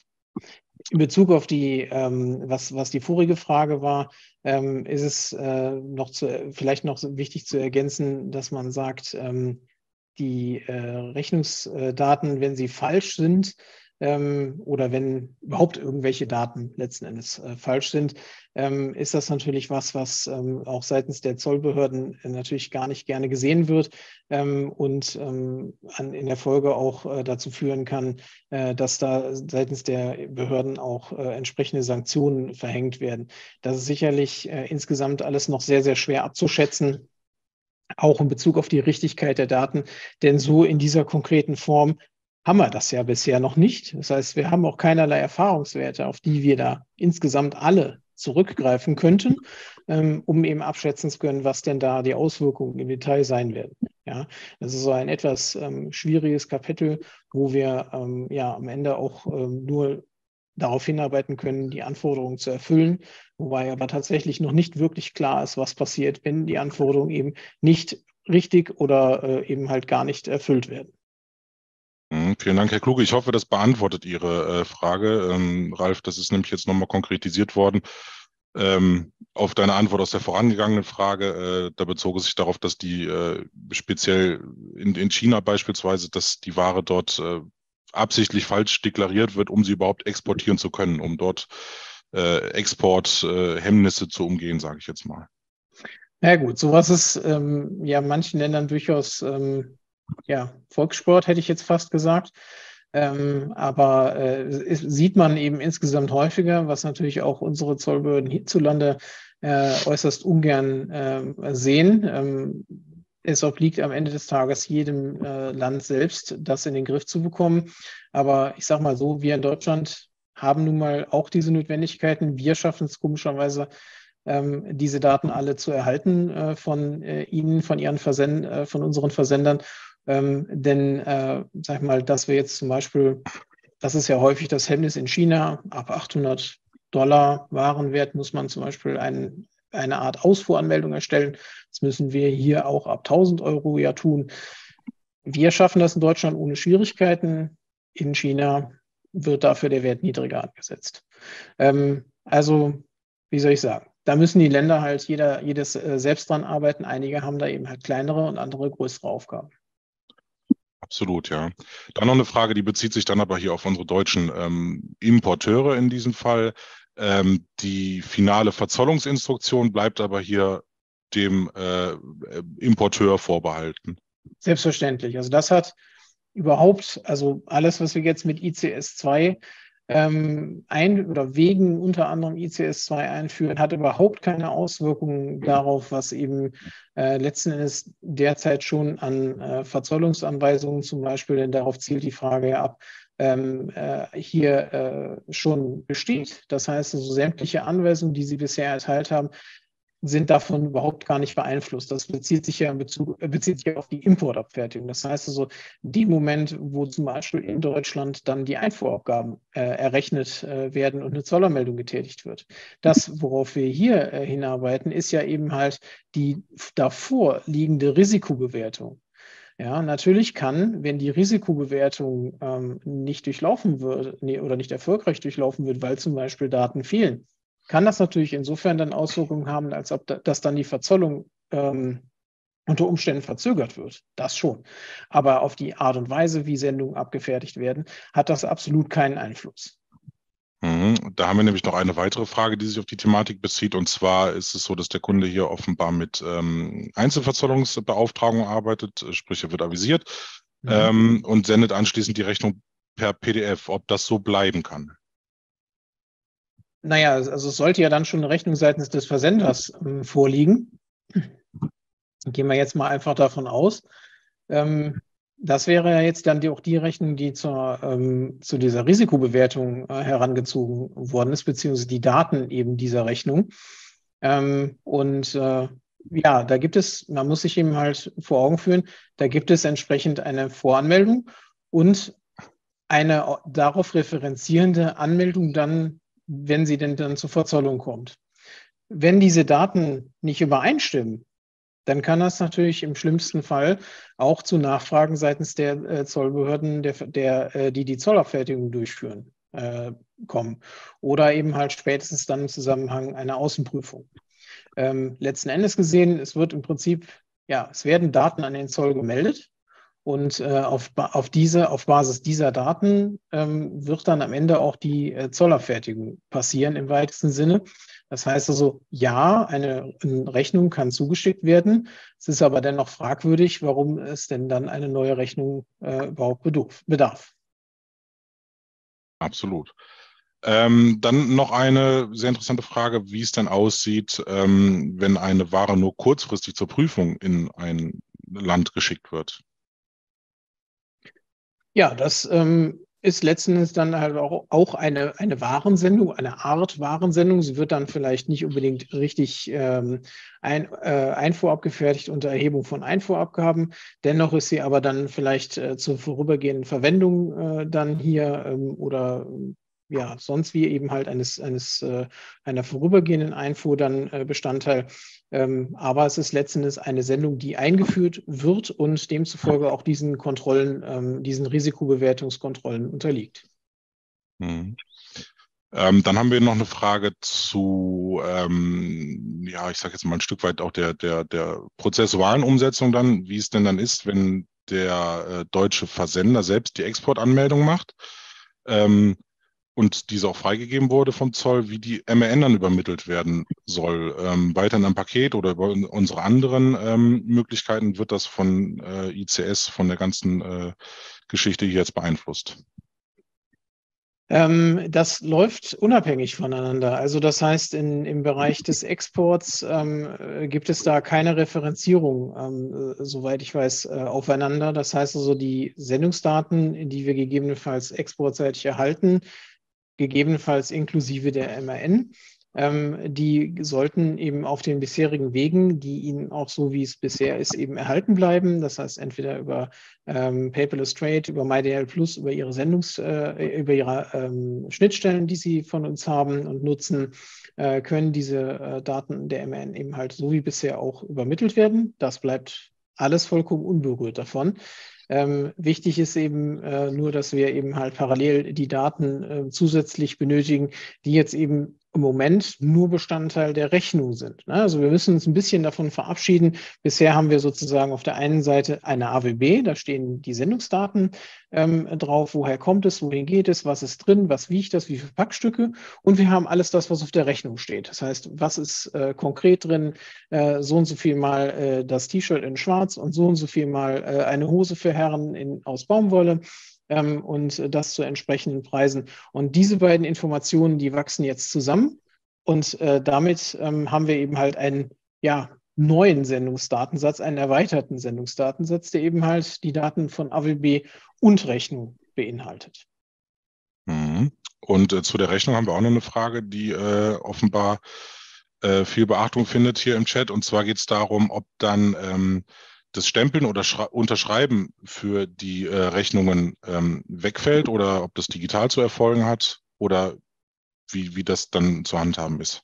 In Bezug auf die, ähm, was, was die vorige Frage war, ähm, ist es äh, noch zu, vielleicht noch so wichtig zu ergänzen, dass man sagt, ähm, die äh, Rechnungsdaten, wenn sie falsch sind, ähm, oder wenn überhaupt irgendwelche Daten letzten Endes äh, falsch sind, ähm, ist das natürlich was, was ähm, auch seitens der Zollbehörden äh, natürlich gar nicht gerne gesehen wird ähm, und ähm, an, in der Folge auch äh, dazu führen kann, äh, dass da seitens der Behörden auch äh, entsprechende Sanktionen verhängt werden. Das ist sicherlich äh, insgesamt alles noch sehr, sehr schwer abzuschätzen, auch in Bezug auf die Richtigkeit der Daten, denn so in dieser konkreten Form haben wir das ja bisher noch nicht. Das heißt, wir haben auch keinerlei Erfahrungswerte, auf die wir da insgesamt alle zurückgreifen könnten, ähm, um eben abschätzen zu können, was denn da die Auswirkungen im Detail sein werden. Ja, das ist so ein etwas ähm, schwieriges Kapitel, wo wir ähm, ja am Ende auch ähm, nur darauf hinarbeiten können, die Anforderungen zu erfüllen, wobei aber tatsächlich noch nicht wirklich klar ist, was passiert, wenn die Anforderungen eben nicht richtig oder äh, eben halt gar nicht erfüllt werden. Mhm, vielen Dank, Herr Kluge. Ich hoffe, das beantwortet Ihre äh, Frage. Ähm, Ralf, das ist nämlich jetzt nochmal konkretisiert worden. Ähm, auf deine Antwort aus der vorangegangenen Frage, äh, da bezog es sich darauf, dass die äh, speziell in, in China beispielsweise, dass die Ware dort äh, absichtlich falsch deklariert wird, um sie überhaupt exportieren zu können, um dort äh, Exporthemmnisse äh, zu umgehen, sage ich jetzt mal. Na gut, sowas ist ähm, ja in manchen Ländern durchaus ähm, ja, Volkssport, hätte ich jetzt fast gesagt. Ähm, aber äh, ist, sieht man eben insgesamt häufiger, was natürlich auch unsere Zollbehörden hierzulande äh, äußerst ungern äh, sehen. Ähm, es obliegt am Ende des Tages jedem äh, Land selbst, das in den Griff zu bekommen. Aber ich sage mal so, wir in Deutschland haben nun mal auch diese Notwendigkeiten. Wir schaffen es komischerweise, ähm, diese Daten alle zu erhalten äh, von äh, Ihnen, von Ihren Versend, äh, von unseren Versendern. Ähm, denn, äh, sag ich mal, dass wir jetzt zum Beispiel, das ist ja häufig das Hemmnis in China, ab achthundert Dollar Warenwert muss man zum Beispiel ein, eine Art Ausfuhranmeldung erstellen. Das müssen wir hier auch ab tausend Euro ja tun. Wir schaffen das in Deutschland ohne Schwierigkeiten. In China wird dafür der Wert niedriger angesetzt. Ähm, also, wie soll ich sagen? Da müssen die Länder halt jeder, jedes äh, selbst dran arbeiten. Einige haben da eben halt kleinere und andere größere Aufgaben. Absolut, ja. Dann noch eine Frage, die bezieht sich dann aber hier auf unsere deutschen ähm, Importeure in diesem Fall. Ähm, die finale Verzollungsinstruktion bleibt aber hier dem äh, Importeur vorbehalten. Selbstverständlich. Also das hat überhaupt, also alles, was wir jetzt mit I C S zwei ähm, ein oder wegen unter anderem I C S zwei einführen, hat überhaupt keine Auswirkungen darauf, was eben äh, letzten Endes derzeit schon an äh, Verzollungsanweisungen zum Beispiel, denn darauf zielt die Frage ja ab, ähm, äh, hier äh, schon besteht. Das heißt, also sämtliche Anweisungen, die Sie bisher erteilt haben, sind davon überhaupt gar nicht beeinflusst. Das bezieht sich ja in Bezug, bezieht sich ja auf die Importabfertigung. Das heißt also, dem Moment, wo zum Beispiel in Deutschland dann die Einfuhrabgaben äh, errechnet äh, werden und eine Zollanmeldung getätigt wird. Das, worauf wir hier äh, hinarbeiten, ist ja eben halt die davor liegende Risikobewertung. Ja, natürlich kann, wenn die Risikobewertung ähm, nicht durchlaufen wird nee, oder nicht erfolgreich durchlaufen wird, weil zum Beispiel Daten fehlen, kann das natürlich insofern dann Auswirkungen haben, als ob da, dass dann die Verzollung ähm, unter Umständen verzögert wird. Das schon. Aber auf die Art und Weise, wie Sendungen abgefertigt werden, hat das absolut keinen Einfluss. Mhm. Da haben wir nämlich noch eine weitere Frage, die sich auf die Thematik bezieht. Und zwar ist es so, dass der Kunde hier offenbar mit ähm, Einzelverzollungsbeauftragung arbeitet, sprich er wird avisiert Mhm. ähm, und sendet anschließend die Rechnung per P D F, ob das so bleiben kann. naja, also es sollte ja dann schon eine Rechnung seitens des Versenders ähm, vorliegen. Gehen wir jetzt mal einfach davon aus. Ähm, das wäre ja jetzt dann die, auch die Rechnung, die zur, ähm, zu dieser Risikobewertung äh, herangezogen worden ist, beziehungsweise die Daten eben dieser Rechnung. Ähm, und äh, ja, da gibt es, man muss sich eben halt vor Augen führen, da gibt es entsprechend eine Voranmeldung und eine darauf referenzierende Anmeldung dann, wenn sie denn dann zur Verzollung kommt. Wenn diese Daten nicht übereinstimmen, dann kann das natürlich im schlimmsten Fall auch zu Nachfragen seitens der äh, Zollbehörden, der, der, äh, die die Zollabfertigung durchführen, äh, kommen. Oder eben halt spätestens dann im Zusammenhang einer Außenprüfung. Ähm, letzten Endes gesehen, es wird im Prinzip, ja, es werden Daten an den Zoll gemeldet. Und äh, auf, auf, diese, auf Basis dieser Daten ähm, wird dann am Ende auch die äh, Zollabfertigung passieren im weitesten Sinne. Das heißt also, ja, eine, eine Rechnung kann zugeschickt werden. Es ist aber dennoch fragwürdig, warum es denn dann eine neue Rechnung äh, überhaupt bedurf, bedarf. Absolut. Ähm, dann noch eine sehr interessante Frage, wie es denn aussieht, ähm, wenn eine Ware nur kurzfristig zur Prüfung in ein Land geschickt wird. Ja, das ähm, ist letzten Endes dann halt auch, auch eine, eine Warensendung, eine Art Warensendung. Sie wird dann vielleicht nicht unbedingt richtig ähm, ein, äh, Einfuhr abgefertigt unter Erhebung von Einfuhrabgaben. Dennoch ist sie aber dann vielleicht äh, zur vorübergehenden Verwendung äh, dann hier ähm, oder ja, sonst wie eben halt eines, eines äh, einer vorübergehenden Einfuhr dann äh, Bestandteil. Ähm, aber es ist letzten Endes eine Sendung, die eingeführt wird und demzufolge auch diesen Kontrollen, ähm, diesen Risikobewertungskontrollen unterliegt. Mhm. Ähm, dann haben wir noch eine Frage zu, ähm, ja, ich sage jetzt mal ein Stück weit auch der, der, der prozessualen Umsetzung dann, wie es denn dann ist, wenn der äh, deutsche Versender selbst die Exportanmeldung macht. Ähm, und diese auch freigegeben wurde vom Zoll, wie die M R N dann übermittelt werden soll. Ähm, weiter in einem Paket oder über unsere anderen ähm, Möglichkeiten wird das von äh, I C S, von der ganzen äh, Geschichte hier jetzt beeinflusst. Ähm, das läuft unabhängig voneinander. Also das heißt, in, im Bereich des Exports ähm, gibt es da keine Referenzierung, ähm, soweit ich weiß, äh, aufeinander. Das heißt also, die Sendungsdaten, die wir gegebenenfalls exportseitig erhalten, gegebenenfalls inklusive der M R N. Ähm, die sollten eben auf den bisherigen Wegen, die ihnen auch so wie es bisher ist, eben erhalten bleiben. Das heißt, entweder über ähm, Paperless Trade, über MyDL Plus, über ihre Sendungs-, äh, über ihre ähm, Schnittstellen, die sie von uns haben und nutzen, äh, können diese äh, Daten der M R N eben halt so wie bisher auch übermittelt werden. Das bleibt alles vollkommen unberührt davon. Ähm, wichtig ist eben äh, nur, dass wir eben halt parallel die Daten äh, zusätzlich benötigen, die jetzt eben im Moment nur Bestandteil der Rechnung sind. Ne? Also wir müssen uns ein bisschen davon verabschieden. Bisher haben wir sozusagen auf der einen Seite eine A W B, da stehen die Sendungsdaten ähm, drauf, woher kommt es, wohin geht es, was ist drin, was wiegt das, wie viele Packstücke, und wir haben alles das, was auf der Rechnung steht. Das heißt, was ist äh, konkret drin, äh, so und so viel mal äh, das T-Shirt in schwarz und so und so viel mal äh, eine Hose für Herren in, aus Baumwolle. Ähm, und das zu entsprechenden Preisen. Und diese beiden Informationen, die wachsen jetzt zusammen. Und äh, damit ähm, haben wir eben halt einen ja, neuen Sendungsdatensatz, einen erweiterten Sendungsdatensatz, der eben halt die Daten von A W B und Rechnung beinhaltet. Mhm. Und äh, zu der Rechnung haben wir auch noch eine Frage, die äh, offenbar äh, viel Beachtung findet hier im Chat. Und zwar geht es darum, ob dann ähm, das Stempeln oder Unterschreiben für die äh, Rechnungen ähm, wegfällt oder ob das digital zu erfolgen hat oder wie, wie das dann zu handhaben ist.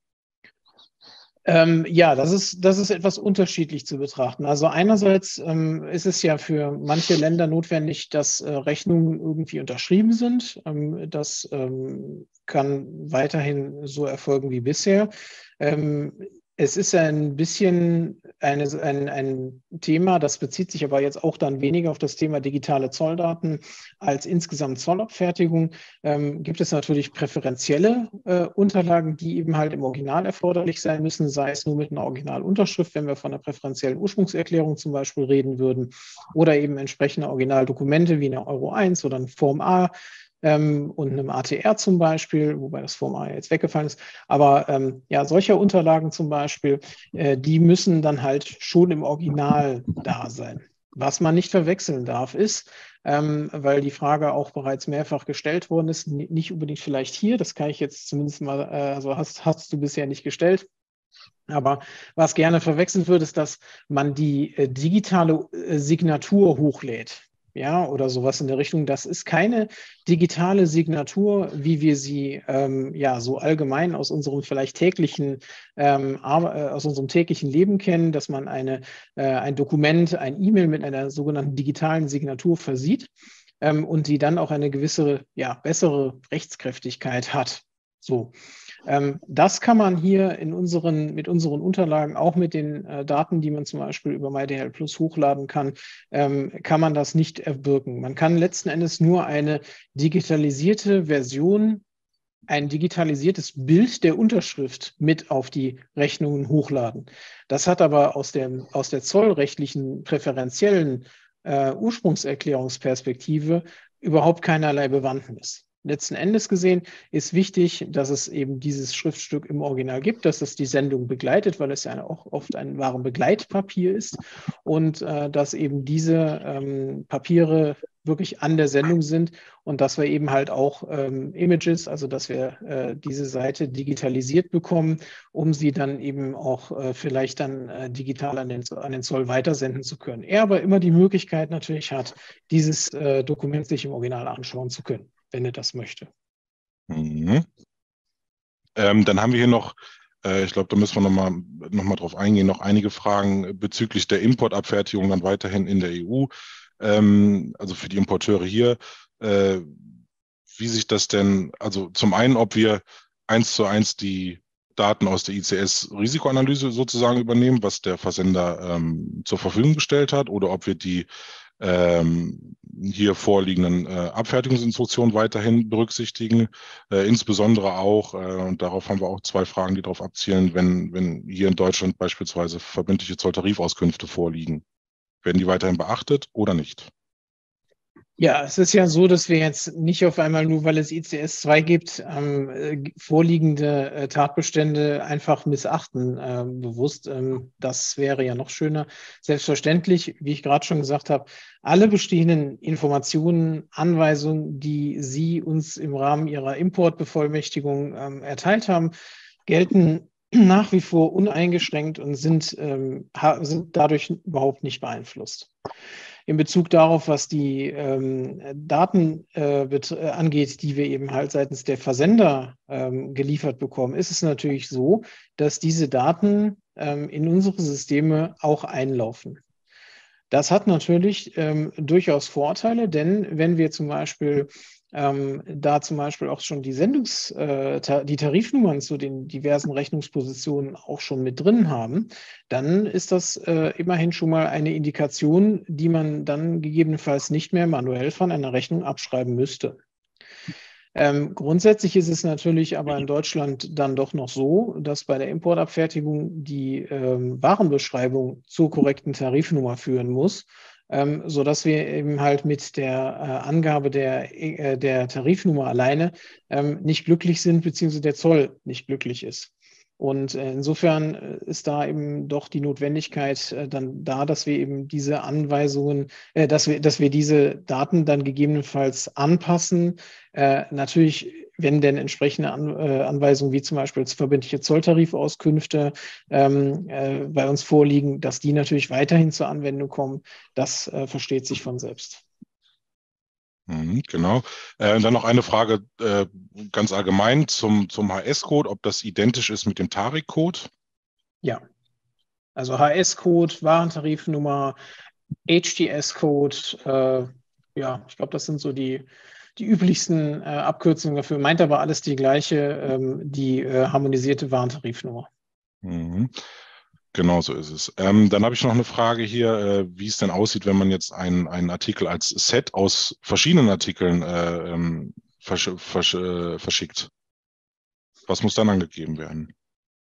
Ähm, ja, das ist, das ist etwas unterschiedlich zu betrachten. Also einerseits ähm, ist es ja für manche Länder notwendig, dass äh, Rechnungen irgendwie unterschrieben sind. Ähm, das ähm, kann weiterhin so erfolgen wie bisher. Ähm, es ist ein bisschen eine, ein, ein Thema, das bezieht sich aber jetzt auch dann weniger auf das Thema digitale Zolldaten als insgesamt Zollabfertigung. Ähm, gibt es natürlich präferentielle äh, Unterlagen, die eben halt im Original erforderlich sein müssen, sei es nur mit einer Originalunterschrift, wenn wir von einer präferentiellen Ursprungserklärung zum Beispiel reden würden, oder eben entsprechende Originaldokumente wie eine Euro eins oder eine Form A, ähm, und einem A T R zum Beispiel, wobei das Format jetzt weggefallen ist. Aber ähm, ja, solche Unterlagen zum Beispiel, äh, die müssen dann halt schon im Original da sein. Was man nicht verwechseln darf, ist, ähm, weil die Frage auch bereits mehrfach gestellt worden ist, nicht unbedingt vielleicht hier, das kann ich jetzt zumindest mal, äh, also hast, hast du bisher nicht gestellt. Aber was gerne verwechselt wird, ist, dass man die äh, digitale äh, Signatur hochlädt. Ja, oder sowas in der Richtung. Das ist keine digitale Signatur, wie wir sie ähm, ja so allgemein aus unserem vielleicht täglichen, ähm, aber, äh, aus unserem täglichen Leben kennen, dass man eine, äh, ein Dokument, ein E-Mail mit einer sogenannten digitalen Signatur versieht ähm, und die dann auch eine gewisse, ja, bessere Rechtskräftigkeit hat. So. Ähm, das kann man hier in unseren, mit unseren Unterlagen, auch mit den äh, Daten, die man zum Beispiel über MyDHL Plus hochladen kann, ähm, kann man das nicht erwirken. Man kann letzten Endes nur eine digitalisierte Version, ein digitalisiertes Bild der Unterschrift mit auf die Rechnungen hochladen. Das hat aber aus der, aus der zollrechtlichen präferentiellen äh, Ursprungserklärungsperspektive überhaupt keinerlei Bewandtnis. Letzten Endes gesehen ist wichtig, dass es eben dieses Schriftstück im Original gibt, dass es die Sendung begleitet, weil es ja auch oft ein wahres Begleitpapier ist und äh, dass eben diese ähm, Papiere wirklich an der Sendung sind und dass wir eben halt auch ähm, Images, also dass wir äh, diese Seite digitalisiert bekommen, um sie dann eben auch äh, vielleicht dann äh, digital an den, an den Zoll weitersenden zu können. Er aber immer die Möglichkeit natürlich hat, dieses äh, Dokument sich im Original anschauen zu können, wenn er das möchte. Mhm. Ähm, dann haben wir hier noch, äh, ich glaube, da müssen wir nochmal noch mal drauf eingehen, noch einige Fragen bezüglich der Importabfertigung dann weiterhin in der E U. Ähm, also für die Importeure hier, äh, wie sich das denn, also zum einen, ob wir eins zu eins die Daten aus der I C S-Risikoanalyse sozusagen übernehmen, was der Versender ähm, zur Verfügung gestellt hat, oder ob wir die ähm, hier vorliegenden äh, Abfertigungsinstruktionen weiterhin berücksichtigen, äh, insbesondere auch, äh, und darauf haben wir auch zwei Fragen, die darauf abzielen, wenn, wenn hier in Deutschland beispielsweise verbindliche Zolltarifauskünfte vorliegen. Werden die weiterhin beachtet oder nicht? Ja, es ist ja so, dass wir jetzt nicht auf einmal, nur weil es I C S zwei gibt, ähm, äh, vorliegende äh, Tatbestände einfach missachten, äh, bewusst. Ähm, das wäre ja noch schöner. Selbstverständlich, wie ich gerade schon gesagt habe, alle bestehenden Informationen, Anweisungen, die Sie uns im Rahmen Ihrer Importbevollmächtigung ähm, erteilt haben, gelten nach wie vor uneingeschränkt und sind, ähm, sind dadurch überhaupt nicht beeinflusst. In Bezug darauf, was die ähm, Daten äh, angeht, die wir eben halt seitens der Versender ähm, geliefert bekommen, ist es natürlich so, dass diese Daten ähm, in unsere Systeme auch einlaufen. Das hat natürlich ähm, durchaus Vorteile, denn wenn wir zum Beispiel ähm, da zum Beispiel auch schon die Sendungs-, äh, ta die Tarifnummern zu den diversen Rechnungspositionen auch schon mit drin haben, dann ist das äh, immerhin schon mal eine Indikation, die man dann gegebenenfalls nicht mehr manuell von einer Rechnung abschreiben müsste. Ähm, grundsätzlich ist es natürlich aber in Deutschland dann doch noch so, dass bei der Importabfertigung die ähm, Warenbeschreibung zur korrekten Tarifnummer führen muss, ähm, sodass wir eben halt mit der äh, Angabe der, äh, der Tarifnummer alleine ähm, nicht glücklich sind, beziehungsweise der Zoll nicht glücklich ist. Und äh, insofern ist da eben doch die Notwendigkeit äh, dann da, dass wir eben diese Anweisungen, äh, dass wir, dass wir diese Daten dann gegebenenfalls anpassen. Äh, natürlich, wenn denn entsprechende An äh, Anweisungen wie zum Beispiel verbindliche Zolltarifauskünfte ähm, äh, bei uns vorliegen, dass die natürlich weiterhin zur Anwendung kommen, das äh, versteht sich von selbst. Genau. Äh, dann noch eine Frage äh, ganz allgemein zum, zum H S-Code, ob das identisch ist mit dem Tarik-Code? Ja, also H S-Code, Warentarifnummer, H T S-Code, äh, ja, ich glaube, das sind so die, die üblichsten äh, Abkürzungen dafür, meint aber alles die gleiche, ähm, die äh, harmonisierte Warentarifnummer. Mhm. Genau so ist es. Ähm, dann habe ich noch eine Frage hier, äh, wie es denn aussieht, wenn man jetzt einen, einen Artikel als Set aus verschiedenen Artikeln äh, ähm, versch versch äh, verschickt. Was muss dann angegeben werden?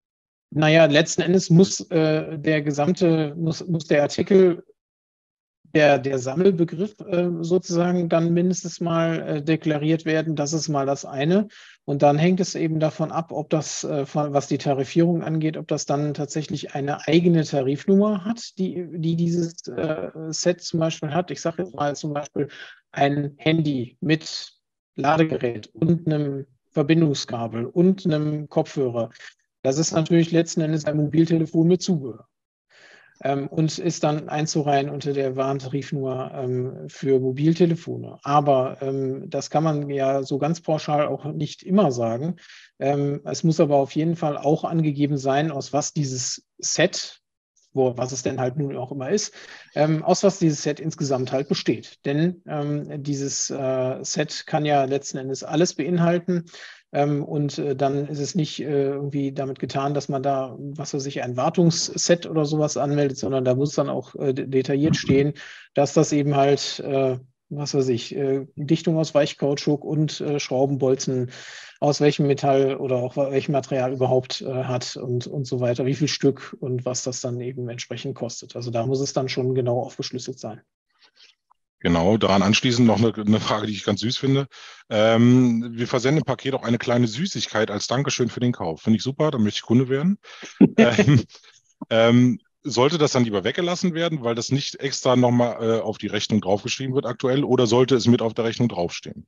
Naja, letzten Endes muss äh, der gesamte, muss, muss der Artikel der, der Sammelbegriff äh, sozusagen dann mindestens mal äh, deklariert werden. Das ist mal das eine. Und dann hängt es eben davon ab, ob das, äh, von, was die Tarifierung angeht, ob das dann tatsächlich eine eigene Tarifnummer hat, die, die dieses äh, Set zum Beispiel hat. Ich sage jetzt mal zum Beispiel ein Handy mit Ladegerät und einem Verbindungskabel und einem Kopfhörer. Das ist natürlich letzten Endes ein Mobiltelefon mit Zubehör. Ähm, und ist dann einzureihen unter der Warentarifnummer ähm, für Mobiltelefone. Aber ähm, das kann man ja so ganz pauschal auch nicht immer sagen. Ähm, es muss aber auf jeden Fall auch angegeben sein, aus was dieses Set, wo, was es denn halt nun auch immer ist, ähm, aus was dieses Set insgesamt halt besteht. Denn ähm, dieses äh, Set kann ja letzten Endes alles beinhalten. Ähm, und äh, dann ist es nicht äh, irgendwie damit getan, dass man da, was weiß ich, ein Wartungsset oder sowas anmeldet, sondern da muss dann auch äh, detailliert stehen, dass das eben halt, äh, was weiß ich, äh, Dichtung aus Weichkautschuk und äh, Schraubenbolzen aus welchem Metall oder auch welchem Material überhaupt äh, hat und, und so weiter, wie viel Stück und was das dann eben entsprechend kostet. Also da muss es dann schon genau aufgeschlüsselt sein. Genau, daran anschließend noch eine, eine Frage, die ich ganz süß finde. Ähm, wir versenden im Paket auch eine kleine Süßigkeit als Dankeschön für den Kauf. Finde ich super, da möchte ich Kunde werden. ähm, ähm, sollte das dann lieber weggelassen werden, weil das nicht extra nochmal äh, auf die Rechnung draufgeschrieben wird aktuell, oder sollte es mit auf der Rechnung draufstehen?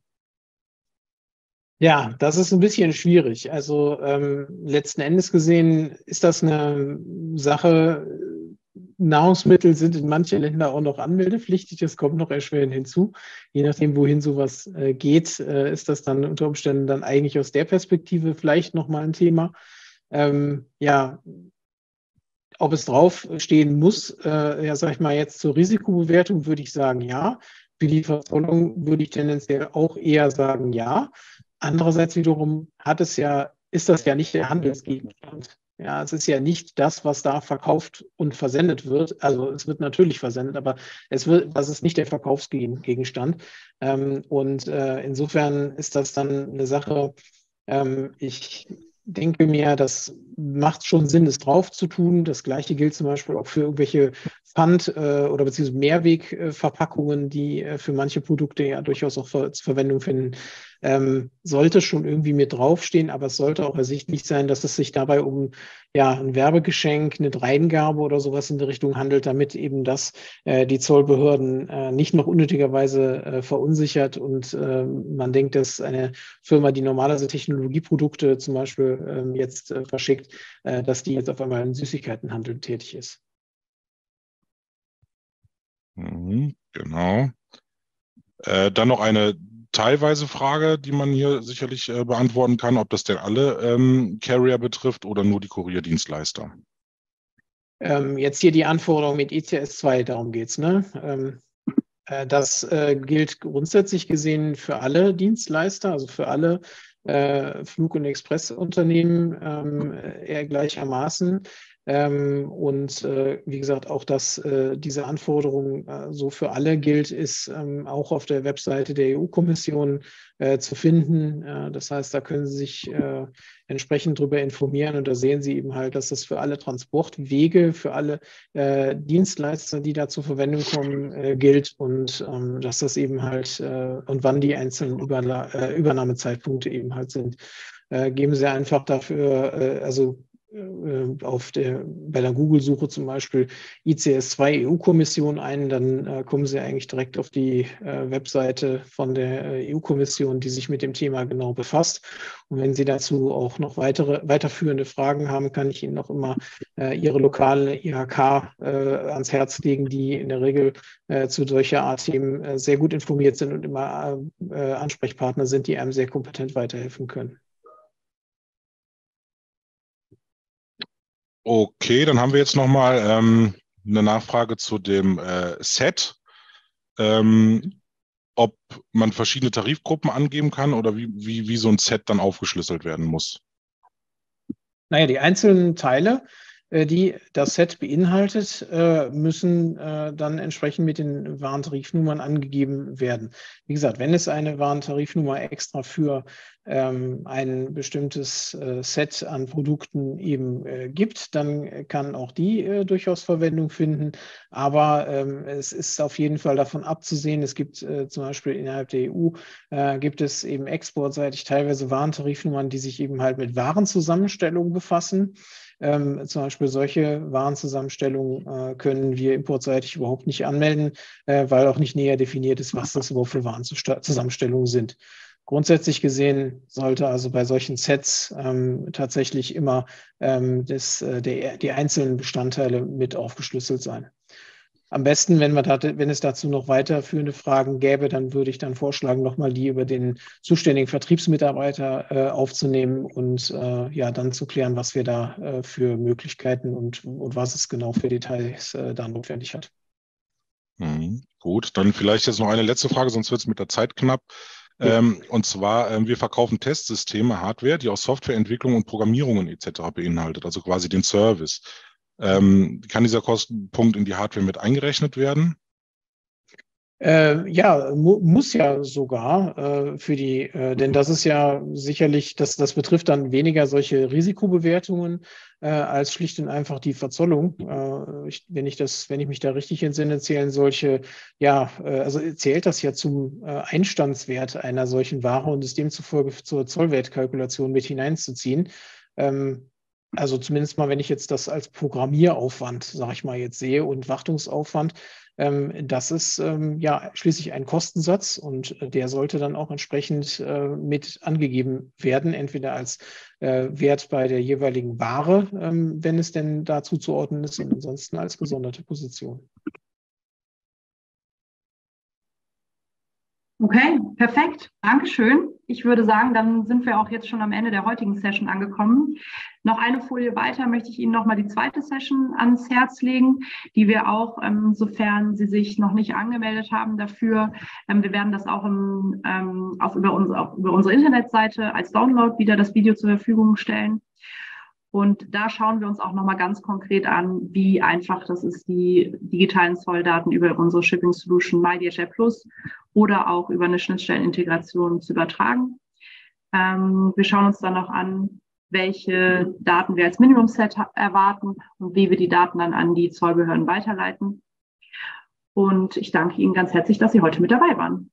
Ja, das ist ein bisschen schwierig. Also ähm, letzten Endes gesehen ist das eine Sache. Nahrungsmittel sind in manchen Ländern auch noch anmeldepflichtig. Das kommt noch erschwerend hinzu. Je nachdem, wohin sowas äh, geht, äh, ist das dann unter Umständen dann eigentlich aus der Perspektive vielleicht nochmal ein Thema. Ähm, ja, ob es draufstehen muss, äh, ja, sag ich mal, jetzt zur Risikobewertung würde ich sagen, ja. Für die Verzollung würde ich tendenziell auch eher sagen, ja. Andererseits wiederum hat es ja, ist das ja nicht der Handelsgegenstand. Ja, es ist ja nicht das, was da verkauft und versendet wird. Also es wird natürlich versendet, aber es wird, das ist nicht der Verkaufsgegenstand. Ähm, und äh, insofern ist das dann eine Sache. Ähm, ich denke mir, das macht schon Sinn, es drauf zu tun. Das Gleiche gilt zum Beispiel auch für irgendwelche Pfand- äh, oder beziehungsweise Mehrwegverpackungen, die äh, für manche Produkte ja durchaus auch Ver Verwendung finden. Ähm, sollte schon irgendwie mit draufstehen, aber es sollte auch ersichtlich sein, dass es sich dabei um ja, ein Werbegeschenk, eine Dreingabe oder sowas in der Richtung handelt, damit eben das äh, die Zollbehörden äh, nicht noch unnötigerweise äh, verunsichert und äh, man denkt, dass eine Firma, die normalerweise Technologieprodukte zum Beispiel ähm, jetzt äh, verschickt, äh, dass die jetzt auf einmal im Süßigkeitenhandel tätig ist. Mhm, genau. Äh, dann noch eine teilweise Frage, die man hier sicherlich äh, beantworten kann, ob das denn alle ähm, Carrier betrifft oder nur die Kurierdienstleister. Ähm, jetzt hier die Anforderung mit I C S zwei, darum geht es, ne? Ähm, äh, das äh, gilt grundsätzlich gesehen für alle Dienstleister, also für alle äh, Flug- und Expressunternehmen ähm, eher gleichermaßen. Ähm, und äh, wie gesagt, auch dass äh, diese Anforderung äh, so für alle gilt, ist ähm, auch auf der Webseite der E U-Kommission äh, zu finden. Äh, das heißt, da können Sie sich äh, entsprechend darüber informieren und da sehen Sie eben halt, dass das für alle Transportwege, für alle äh, Dienstleister, die da zur Verwendung kommen, äh, gilt und ähm, dass das eben halt äh, und wann die einzelnen Überla äh, Übernahmezeitpunkte eben halt sind. Äh, geben Sie einfach dafür, äh, also auf der, bei der Google-Suche zum Beispiel I C S zwei E U-Kommission ein, dann äh, kommen Sie eigentlich direkt auf die äh, Webseite von der äh, E U-Kommission, die sich mit dem Thema genau befasst. Und wenn Sie dazu auch noch weitere, weiterführende Fragen haben, kann ich Ihnen noch immer äh, Ihre lokale I H K äh, ans Herz legen, die in der Regel äh, zu solcher Art Themen äh, sehr gut informiert sind und immer äh, Ansprechpartner sind, die einem sehr kompetent weiterhelfen können. Okay, dann haben wir jetzt nochmal ähm, eine Nachfrage zu dem äh, Set. Ähm, ob man verschiedene Tarifgruppen angeben kann oder wie, wie, wie so ein Set dann aufgeschlüsselt werden muss. Naja, die einzelnen Teile die das Set beinhaltet, müssen dann entsprechend mit den Warentarifnummern angegeben werden. Wie gesagt, wenn es eine Warentarifnummer extra für ein bestimmtes Set an Produkten eben gibt, dann kann auch die durchaus Verwendung finden. Aber es ist auf jeden Fall davon abzusehen, es gibt zum Beispiel innerhalb der E U, gibt es eben exportseitig teilweise Warentarifnummern, die sich eben halt mit Warenzusammenstellungen befassen. Ähm, zum Beispiel solche Warenzusammenstellungen äh, können wir importseitig überhaupt nicht anmelden, äh, weil auch nicht näher definiert ist, was das überhaupt für Warenzusammenstellungen sind. Grundsätzlich gesehen sollte also bei solchen Sets ähm, tatsächlich immer ähm, das, äh, der, die einzelnen Bestandteile mit aufgeschlüsselt sein. Am besten, wenn, wir da, wenn es dazu noch weiterführende Fragen gäbe, dann würde ich dann vorschlagen, nochmal die über den zuständigen Vertriebsmitarbeiter äh, aufzunehmen und äh, ja, dann zu klären, was wir da äh, für Möglichkeiten und, und was es genau für Details äh, da notwendig hat. Mhm, gut, dann vielleicht jetzt noch eine letzte Frage, sonst wird es mit der Zeit knapp. Ja. Ähm, und zwar, ähm, wir verkaufen Testsysteme, Hardware, die aus Softwareentwicklung und Programmierungen et cetera beinhaltet, also quasi den Service. Ähm, kann dieser Kostenpunkt in die Hardware mit eingerechnet werden? Äh, ja, mu muss ja sogar äh, für die, äh, denn das ist ja sicherlich, das, das betrifft dann weniger solche Risikobewertungen äh, als schlicht und einfach die Verzollung. Äh, ich, wenn ich das, wenn ich mich da richtig entsinne, zählen solche, ja, äh, also zählt das ja zum äh, Einstandswert einer solchen Ware und ist demzufolge zur Zollwertkalkulation mit hineinzuziehen. Ähm, Also zumindest mal, wenn ich jetzt das als Programmieraufwand, sage ich mal, jetzt sehe und Wartungsaufwand, ähm, das ist ähm, ja schließlich ein Kostensatz und äh, der sollte dann auch entsprechend äh, mit angegeben werden, entweder als äh, Wert bei der jeweiligen Ware, ähm, wenn es denn dazu zuordnen ist, und ansonsten als gesonderte Position. Okay, perfekt. Dankeschön. Ich würde sagen, dann sind wir auch jetzt schon am Ende der heutigen Session angekommen. Noch eine Folie weiter möchte ich Ihnen nochmal die zweite Session ans Herz legen, die wir auch, ähm, sofern Sie sich noch nicht angemeldet haben dafür, ähm, wir werden das auch im, ähm, auf über, unsere, auf über unsere Internetseite als Download wieder das Video zur Verfügung stellen. Und da schauen wir uns auch nochmal ganz konkret an, wie einfach das ist, die digitalen Zolldaten über unsere Shipping Solution MyDHL Plus oder auch über eine Schnittstellenintegration zu übertragen. Ähm, wir schauen uns dann noch an, welche Daten wir als Minimum-Set erwarten und wie wir die Daten dann an die Zollbehörden weiterleiten. Und ich danke Ihnen ganz herzlich, dass Sie heute mit dabei waren.